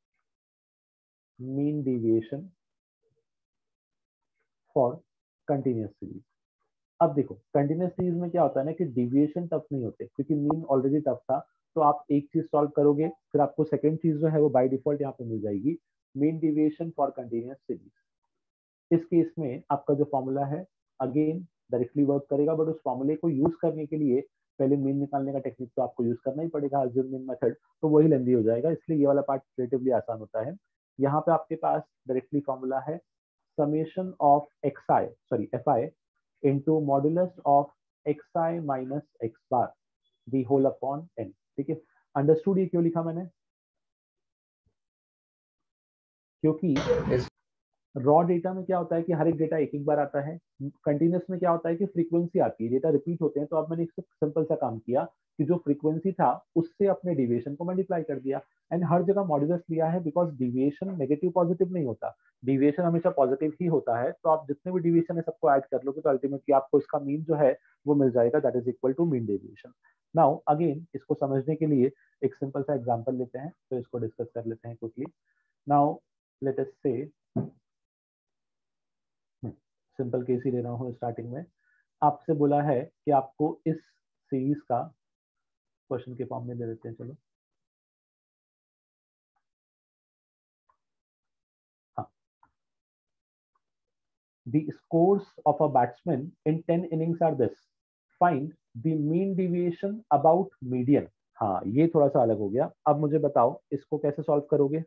Mean deviation for continuous series, अब देखो कंटिन्यूस सीरीज में क्या होता है ना कि डिविएशन टफ नहीं होते, क्योंकि मीन ऑलरेडी टफ था। तो आप एक चीज सॉल्व करोगे, फिर आपको सेकंड चीज जो है वो बाय डिफॉल्ट यहाँ पे मिल जाएगी, mean deviation for continuous series. इस केस में आपका जो फॉर्मूला है अगेन डायरेक्टली वर्क करेगा, बट उस फॉर्मूले को यूज करने के लिए पहले मीन निकालने का टेक्निक तो आपको यूज करना ही पड़ेगा, अज्यूम मीन मेथड, तो वही लेंदी हो जाएगा, इसलिए ये वाला पार्ट रिलेटिवली आसान होता है। यहाँ पे आपके पास डायरेक्टली फॉर्मूला है summation of xi, sorry fi, into modulus of xi minus x bar the whole upon n। ठीक है, अंडरस्टूड ये क्यों लिखा मैंने? क्योंकि रॉ डेटा में क्या होता है कि हर एक डेटा एक एक बार आता है, कंटिन्यूस में क्या होता है कि फ्रीक्वेंसी आती है, डेटा रिपीट होते हैं। तो अब मैंने एक सिंपल सा काम किया कि जो फ्रीक्वेंसी था उससे अपने डिविएशन को मल्टीप्लाई कर दिया, एंड हर जगह मॉड्यूलस लिया है, बिकॉज डिविएशन नेगेटिव पॉजिटिव नहीं होता, डिविएशन हमेशा पॉजिटिव ही होता है। तो आप जितने भी डिविएशन है सबको ऐड कर लोगे तो अल्टीमेटली आपको इसका मीन जो है वो मिल जाएगा, that is equal to mean deviation. Now again इसको समझने के लिए एक सिंपल सा एग्जांपल लेते हैं, तो इसको डिस्कस कर लेते हैं क्विकली। नाउ लेट अस से सिंपल केस ही ले रहा हूँ, स्टार्टिंग में आपसे बोला है कि आपको इस सीरीज का क्वेश्चन के फॉर्म में दे देते हैं, चलो हाँ। The scores of a batsman in ten innings are this. Find the mean deviation about median। हाँ ये थोड़ा सा अलग हो गया। अब मुझे बताओ इसको कैसे सॉल्व करोगे?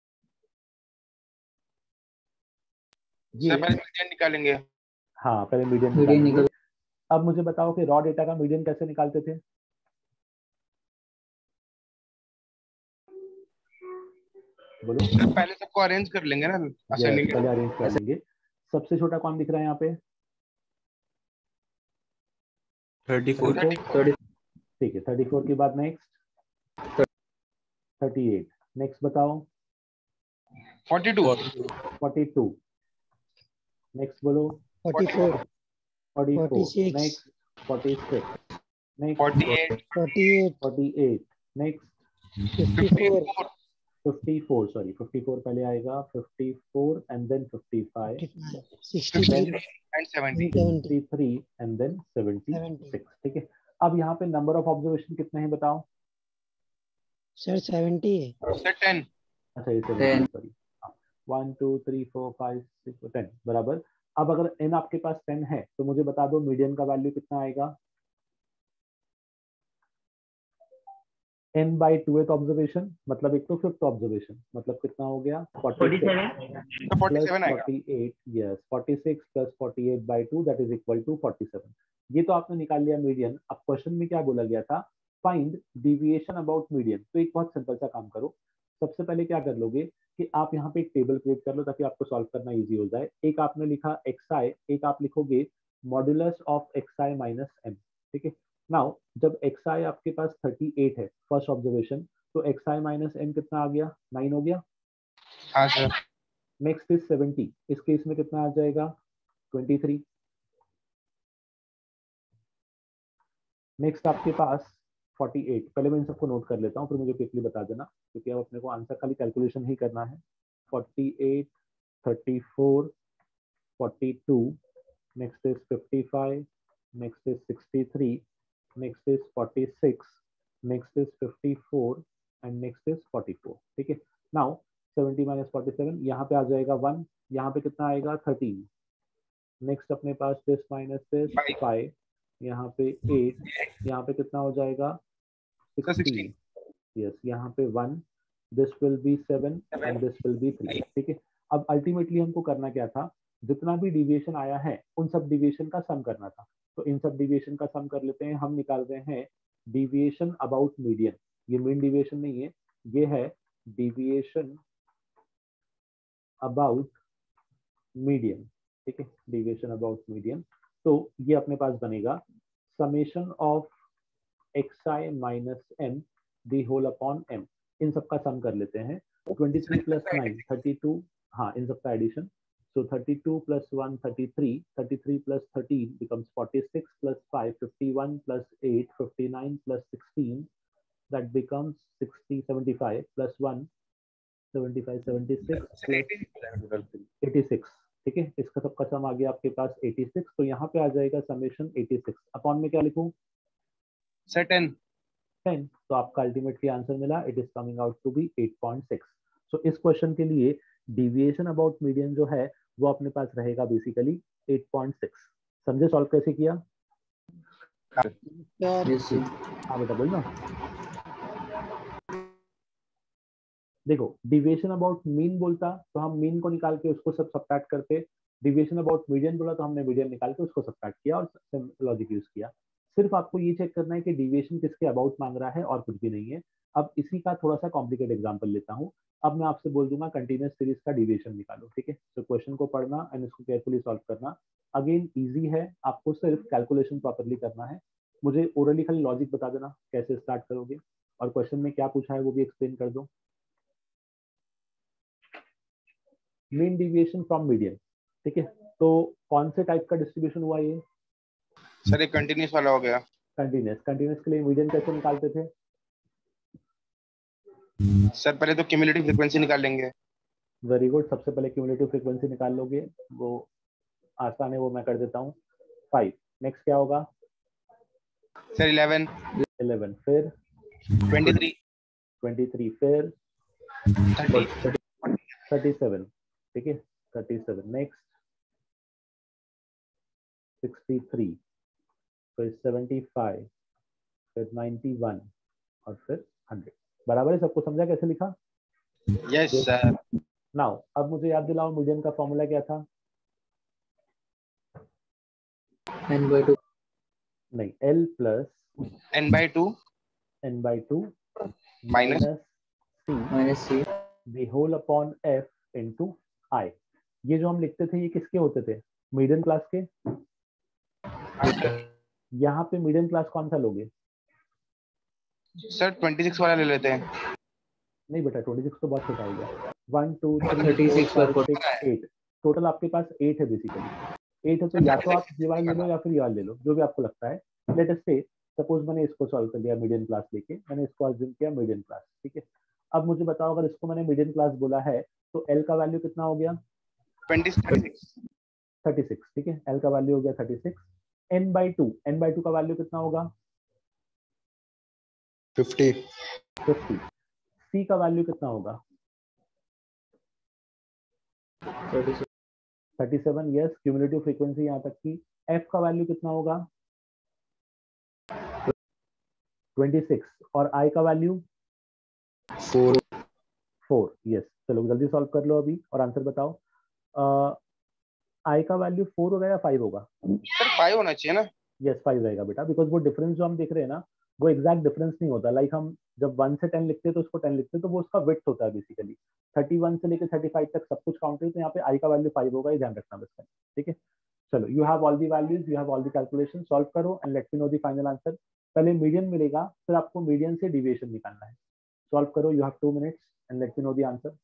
ये पहले मीडियन निकालेंगे। हाँ पहले मीडियन निकालेंगे। अब मुझे बताओ कि रॉ डेटा का मीडियन कैसे निकालते थे? बोलो। पहले सबको अरेंज कर लेंगे ना, yes, पहले अरेंज कर लेंगे। सबसे छोटा कौन दिख रहा है यहाँ पे? Thirty four. ठीक है, थर्टी फोर के बाद नेक्स्ट थर्टी एट, नेक्स्ट बताओ forty two. Forty two, next बोलो forty four, forty four, forty six, next forty six, next forty eight, forty eight, forty eight, next fifty four, fifty four, sorry fifty four पहले आएगा, fifty four and then fifty five, sixty three and seventy, sixty three and then seventy six. ठीक है, अब यहाँ पे number of observation कितने हैं बताओ? सर सेवेंटी है सर टेन। अच्छा ये seventy, sorry one two three four five six ten बराबर। अब अगर एन आपके पास टेन है तो मुझे बता दो मीडियन का वैल्यू कितना आएगा? n बाई टू ऑब्जर्वेशन, मतलब एक तो फिफ्थ ऑब्जर्वेशन, मतलब कितना हो गया? Forty seven plus forty eight, yes forty six plus forty eight by two that is equal to forty seven. ये तो आपने निकाल लिया मीडियन। अब क्वेश्चन में क्या बोला गया था? Find deviation about median. तो एक बहुत सिंपल सा काम करो, सबसे पहले क्या कर लोगे कि आप यहाँ पे एक टेबल क्रिएट कर लो ताकि आपको सॉल्व करना इजी हो जाए। एक आपने लिखा xi, एक आप लिखोगे modulus of xi minus m। ठीक है, नाउ जब xi आपके पास थर्टी एट है फर्स्ट ऑब्जर्वेशन, तो xi माइनस m कितना आ गया? नाइन हो गया। हाँ सर। नेक्स्ट इज सेवेंटी, इस केस में कितना आ जाएगा? Twenty three. नेक्स्ट आपके पास फोर्टी एट, पहले मैं इन सबको नोट कर लेता हूँ फिर मुझे क्विकली बता देना, क्योंकि अब अपने को आंसर खाली कैलकुलेशन ही करना है। Forty eight, thirty four, forty two, next is fifty five, next is sixty three, next is forty six, next is fifty four and next is forty four. ठीक है, now seventy minus forty seven, यहाँ पे आ जाएगा one, यहाँ पे कितना आएगा? Thirteen. Next अपने पास दिस माइनस दिस फाइव, यहाँ पे एट, यहाँ पे कितना हो जाएगा? सिक्सटीन, यस यहाँ पे one, this will be seven and this will be three. ठीक है, अब अल्टीमेटली हमको करना क्या था? जितना भी डिविएशन आया है उन सब डिविएशन का सम करना था। तो इन सब डिविएशन का सम कर लेते हैं। हम निकाल रहे हैं डिविएशन अबाउट मीडियन। ये मीन डिविएशन नहीं है, ये है डिविएशन अबाउट मीडियन। ठीक है, डिविएशन अबाउट मीडियन। तो ये अपने पास बनेगा summation of xi minus m the whole upon m। इन सब का सम कर लेते हैं। Twenty three plus nine, thirty two, हाँ इन सब का addition. So thirty-two plus one, thirty-three, thirty-three plus thirteen becomes forty-six plus five, fifty-one plus eight, fifty-nine plus sixteen, that becomes sixty, seventy-five plus one, seventy-five, seventy-six plus eighty-six. ठीक है, इसका सबका सम आ गया आपके पास छियासी, तो यहाँ पे आ जाएगा समेशन छियासी अपॉन में क्या लिखूं, सर टेन। टेन, तो आपका अल्टीमेटली आंसर मिला, it is coming out to be eight point six. So इस क्वेश्चन के लिए डिविएशन अबाउट मीडियन जो है वो अपने पास रहेगा बेसिकली एट पॉइंट सिक्स। समझे सॉल्व कैसे किया? Sir Yes, sir. हाँ बेटा बोलना। देखो डिविएशन अबाउट मीन बोलता तो हम मीन को निकाल के उसको सब सब्ट्रैक्ट करते, डिविएशन अबाउट मीडियन बोला तो हमने मीडियन निकाल के उसको सब्ट्रैक्ट किया और लॉजिक यूज किया। सिर्फ आपको ये चेक करना है कि डिविएशन किसके अबाउट मांग रहा है और कुछ भी नहीं है। अब इसी का थोड़ा सा कॉम्प्लिकेट एग्जांपल लेता हूँ। अब मैं आपसे बोल दूंगा कंटिन्यूअस सीरीज का डिविएशन निकालो, ठीक है? तो क्वेश्चन को पढ़ना एंड इसको केयरफुली सॉल्व करना। अगेन इजी है, आपको सिर्फ कैलकुलेशन प्रॉपरली करना है। मुझे ओरली खाली लॉजिक बता देना कैसे स्टार्ट करोगे और क्वेश्चन में क्या पूछा है वो भी एक्सप्लेन कर दो। मीन डिविएशन फ्रॉम मीडियन, ठीक है? तो कौन से टाइप का डिस्ट्रीब्यूशन हुआ ये? सर ये कंटिन्यूस वाला हो गया। कंटिन्यूअस। कंटिन्यूअस के लिए मीडियन कैसे निकालते थे? सर पहले तो क्यूमुलेटिव फ्रीक्वेंसी निकाल लेंगे। वेरी गुड, सबसे पहले क्यूमुलेटिव फ्रीक्वेंसी निकाल लोगे, वो आसान है, वो मैं कर देता हूँ। फाइव, नेक्स्ट क्या होगा? Sir eleven. इलेवन, फिर ट्वेंटी थ्री। ट्वेंटी थ्री, फिर थर्टी। थर्टी सेवन, ठीक है? Thirty seven, next sixty three, फिर सेवेंटी फाइव, फिर नाइन्टी वन और फिर हंड्रेड। बराबर है? सबको समझा कैसे लिखा? Yes sir. नाउ अब मुझे याद दिलाओ मीडियन का फॉर्मूला क्या था? N by two नहीं, L plus N by two n by two minus minus c minus C the whole upon f into I। ये जो हम लिखते थे ये किसके होते थे? मीडियन क्लास के। यहाँ पे मीडियन क्लास कौन सा लोगे? सर ट्वेंटी सिक्स वाला ले लेते हैं। नहीं बेटा, ट्वेंटी सिक्स तो बहुत छोटा हो गया। One two three thirty four six by five four six eight, total आपके पास एट है बेसिकली। एट है तो या तो आप ये वाला ले लो या फिर ये वाला ले लो, जो भी आपको लगता है। लेट अस से सपोज मैंने इसको सॉल्व कर लिया मीडियन क्लास लेके, मैंने इसको अज्यूम किया मीडियन क्लास, ठीक है? अब मुझे बताओ अगर इसको मैंने मीडियन क्लास बोला है तो एल का वैल्यू कितना हो गया? Twenty six. थर्टी सिक्स, ठीक है? एल का वैल्यू हो गया thirty six. N by two, n by two का वैल्यू कितना होगा? फिफ्टी। फिफ्टी। सी का वैल्यू कितना होगा? thirty-six thirty seven, yes, cumulative frequency यहाँ तक की। एफ का वैल्यू कितना होगा? Twenty six. और आई का वैल्यू फोर। Four, yes. चलो जल्दी सॉल्व कर लो अभी और आंसर बताओ। आई का वैल्यू फोर होगा या फाइव होगा? सर फाइव होना चाहिए ना। यस, फाइव रहेगा बेटा, बिकॉज वो डिफरेंस जो हम देख रहे हैं ना वो एग्जैक्ट डिफरेंस नहीं होता। लाइक like हम जब वन से टेन लिखते हैं तो उसको टेन लिखते हैं तो वो उसका विड्थ होता है बेसिकली। थर्टी वन से लेकर थर्टी फाइव तक सब कुछ काउंट है, तो यहाँ पे आई का वैल्यू फाइव होगा, ये ध्यान रखना बस, ठीक है? चलो, you have all the values, you have all the calculation, solve करो and let me know the final answer. पहले मीडियन मिलेगा, फिर आपको मीडियन से डिविएशन निकालना है। सॉल्व करो, you have two minutes and let me know the answer.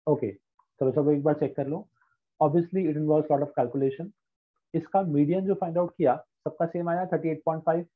Okay, चलो सब एक बार चेक कर लो. Obviously it involves lot of calculation. इसका मीडियन जो फाइंड आउट किया सबका सेम आया thirty eight point five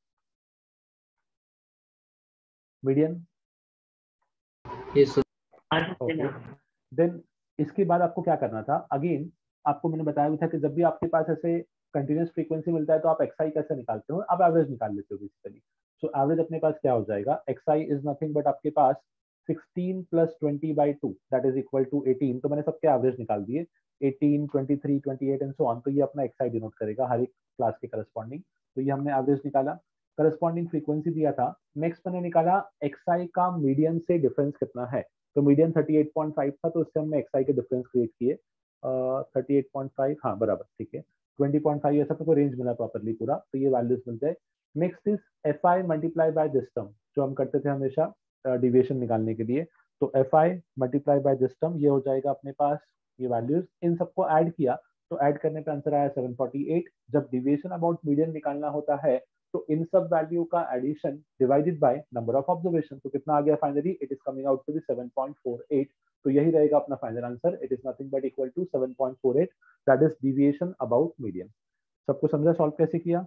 median. Yes, sir. Okay, then इसके बाद आपको क्या करना था. अगेन आपको मैंने बताया भी था कि जब भी आपके पास ऐसे कंटिन्यूस फ्रीक्वेंसी मिलता है तो आप एक्सआई कैसे निकालते हो, आप एवरेज निकाल लेते हो बेसिकली. सो एवरेज अपने पास क्या हो जाएगा, एक्सआई इज नथिंग बट आपके पास sixteen plus twenty by two that is equal to eighteen. तो मैंने सबके एवरेज निकाल दिए, eighteen, twenty three, twenty eight and so on. तो ये अपना एक्सआई डिनोट करेगा हर एक क्लास के करस्पॉन्डिंग. तो ये हमने एवरेज निकाला, करस्पॉन्डिंग फ्रीक्वेंसी दिया था. नेक्स्ट मैंने निकाला एक्सआई का मीडियन से डिफरेंस कितना है. तो median thirty eight point five था, तो उससे हमने एक्सआई के डिफरेंस क्रिएट किए. थर्टी एट पॉइंट फाइव, हाँ बराबर, ठीक है. ट्वेंटी पॉइंट फाइव ऐसा तो रेंज मिला प्रॉपरली पूरा, तो ये वैल्यूज मिल जाए. Next is F I multiply by this term, जो हम करते थे हमेशा डिविएशन uh, निकालने के लिए. तो F I multiply by this term, ये हो जाएगा अपने पास ये वैल्यूज. इन सबको ऐड किया तो ऐड करने पे आंसर आया सेवन फोर्टी एट. जब डिविएशन अबाउट मीडियन निकालना होता है तो इन सब वैल्यू का addition divided by number of observation. तो कितना आ गया finally, it is coming out to be seven point four eight. तो यही रहेगा अपना final answer. It is nothing but equal to seven point four eight, that is deviation about median. सबको समझा सॉल्व कैसे किया?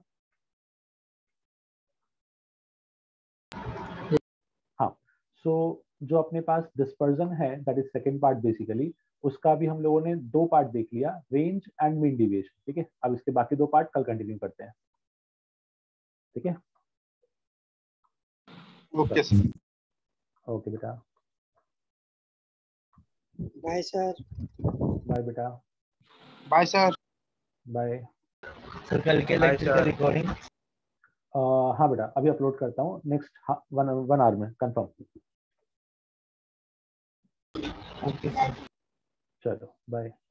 हाँ, सो so, जो अपने पास डिस्पर्जन है that is second part basically, उसका भी हम लोगों ने दो पार्ट देख लिया, रेंज एंड मीन डिविएशन. ठीक है, अब इसके बाकी दो पार्ट कल कंटिन्यू करते हैं. ठीक है, ओके सर. ओके बेटा, बाय सर. बाय बेटा, बाय सर. बाय. सर कल के Bye, लेक्चर का sir. रिकॉर्डिंग हाँ बेटा, अभी अपलोड करता हूँ नेक्स्ट वन वन आवर में कंफर्म. Okay sir. चलो बाय.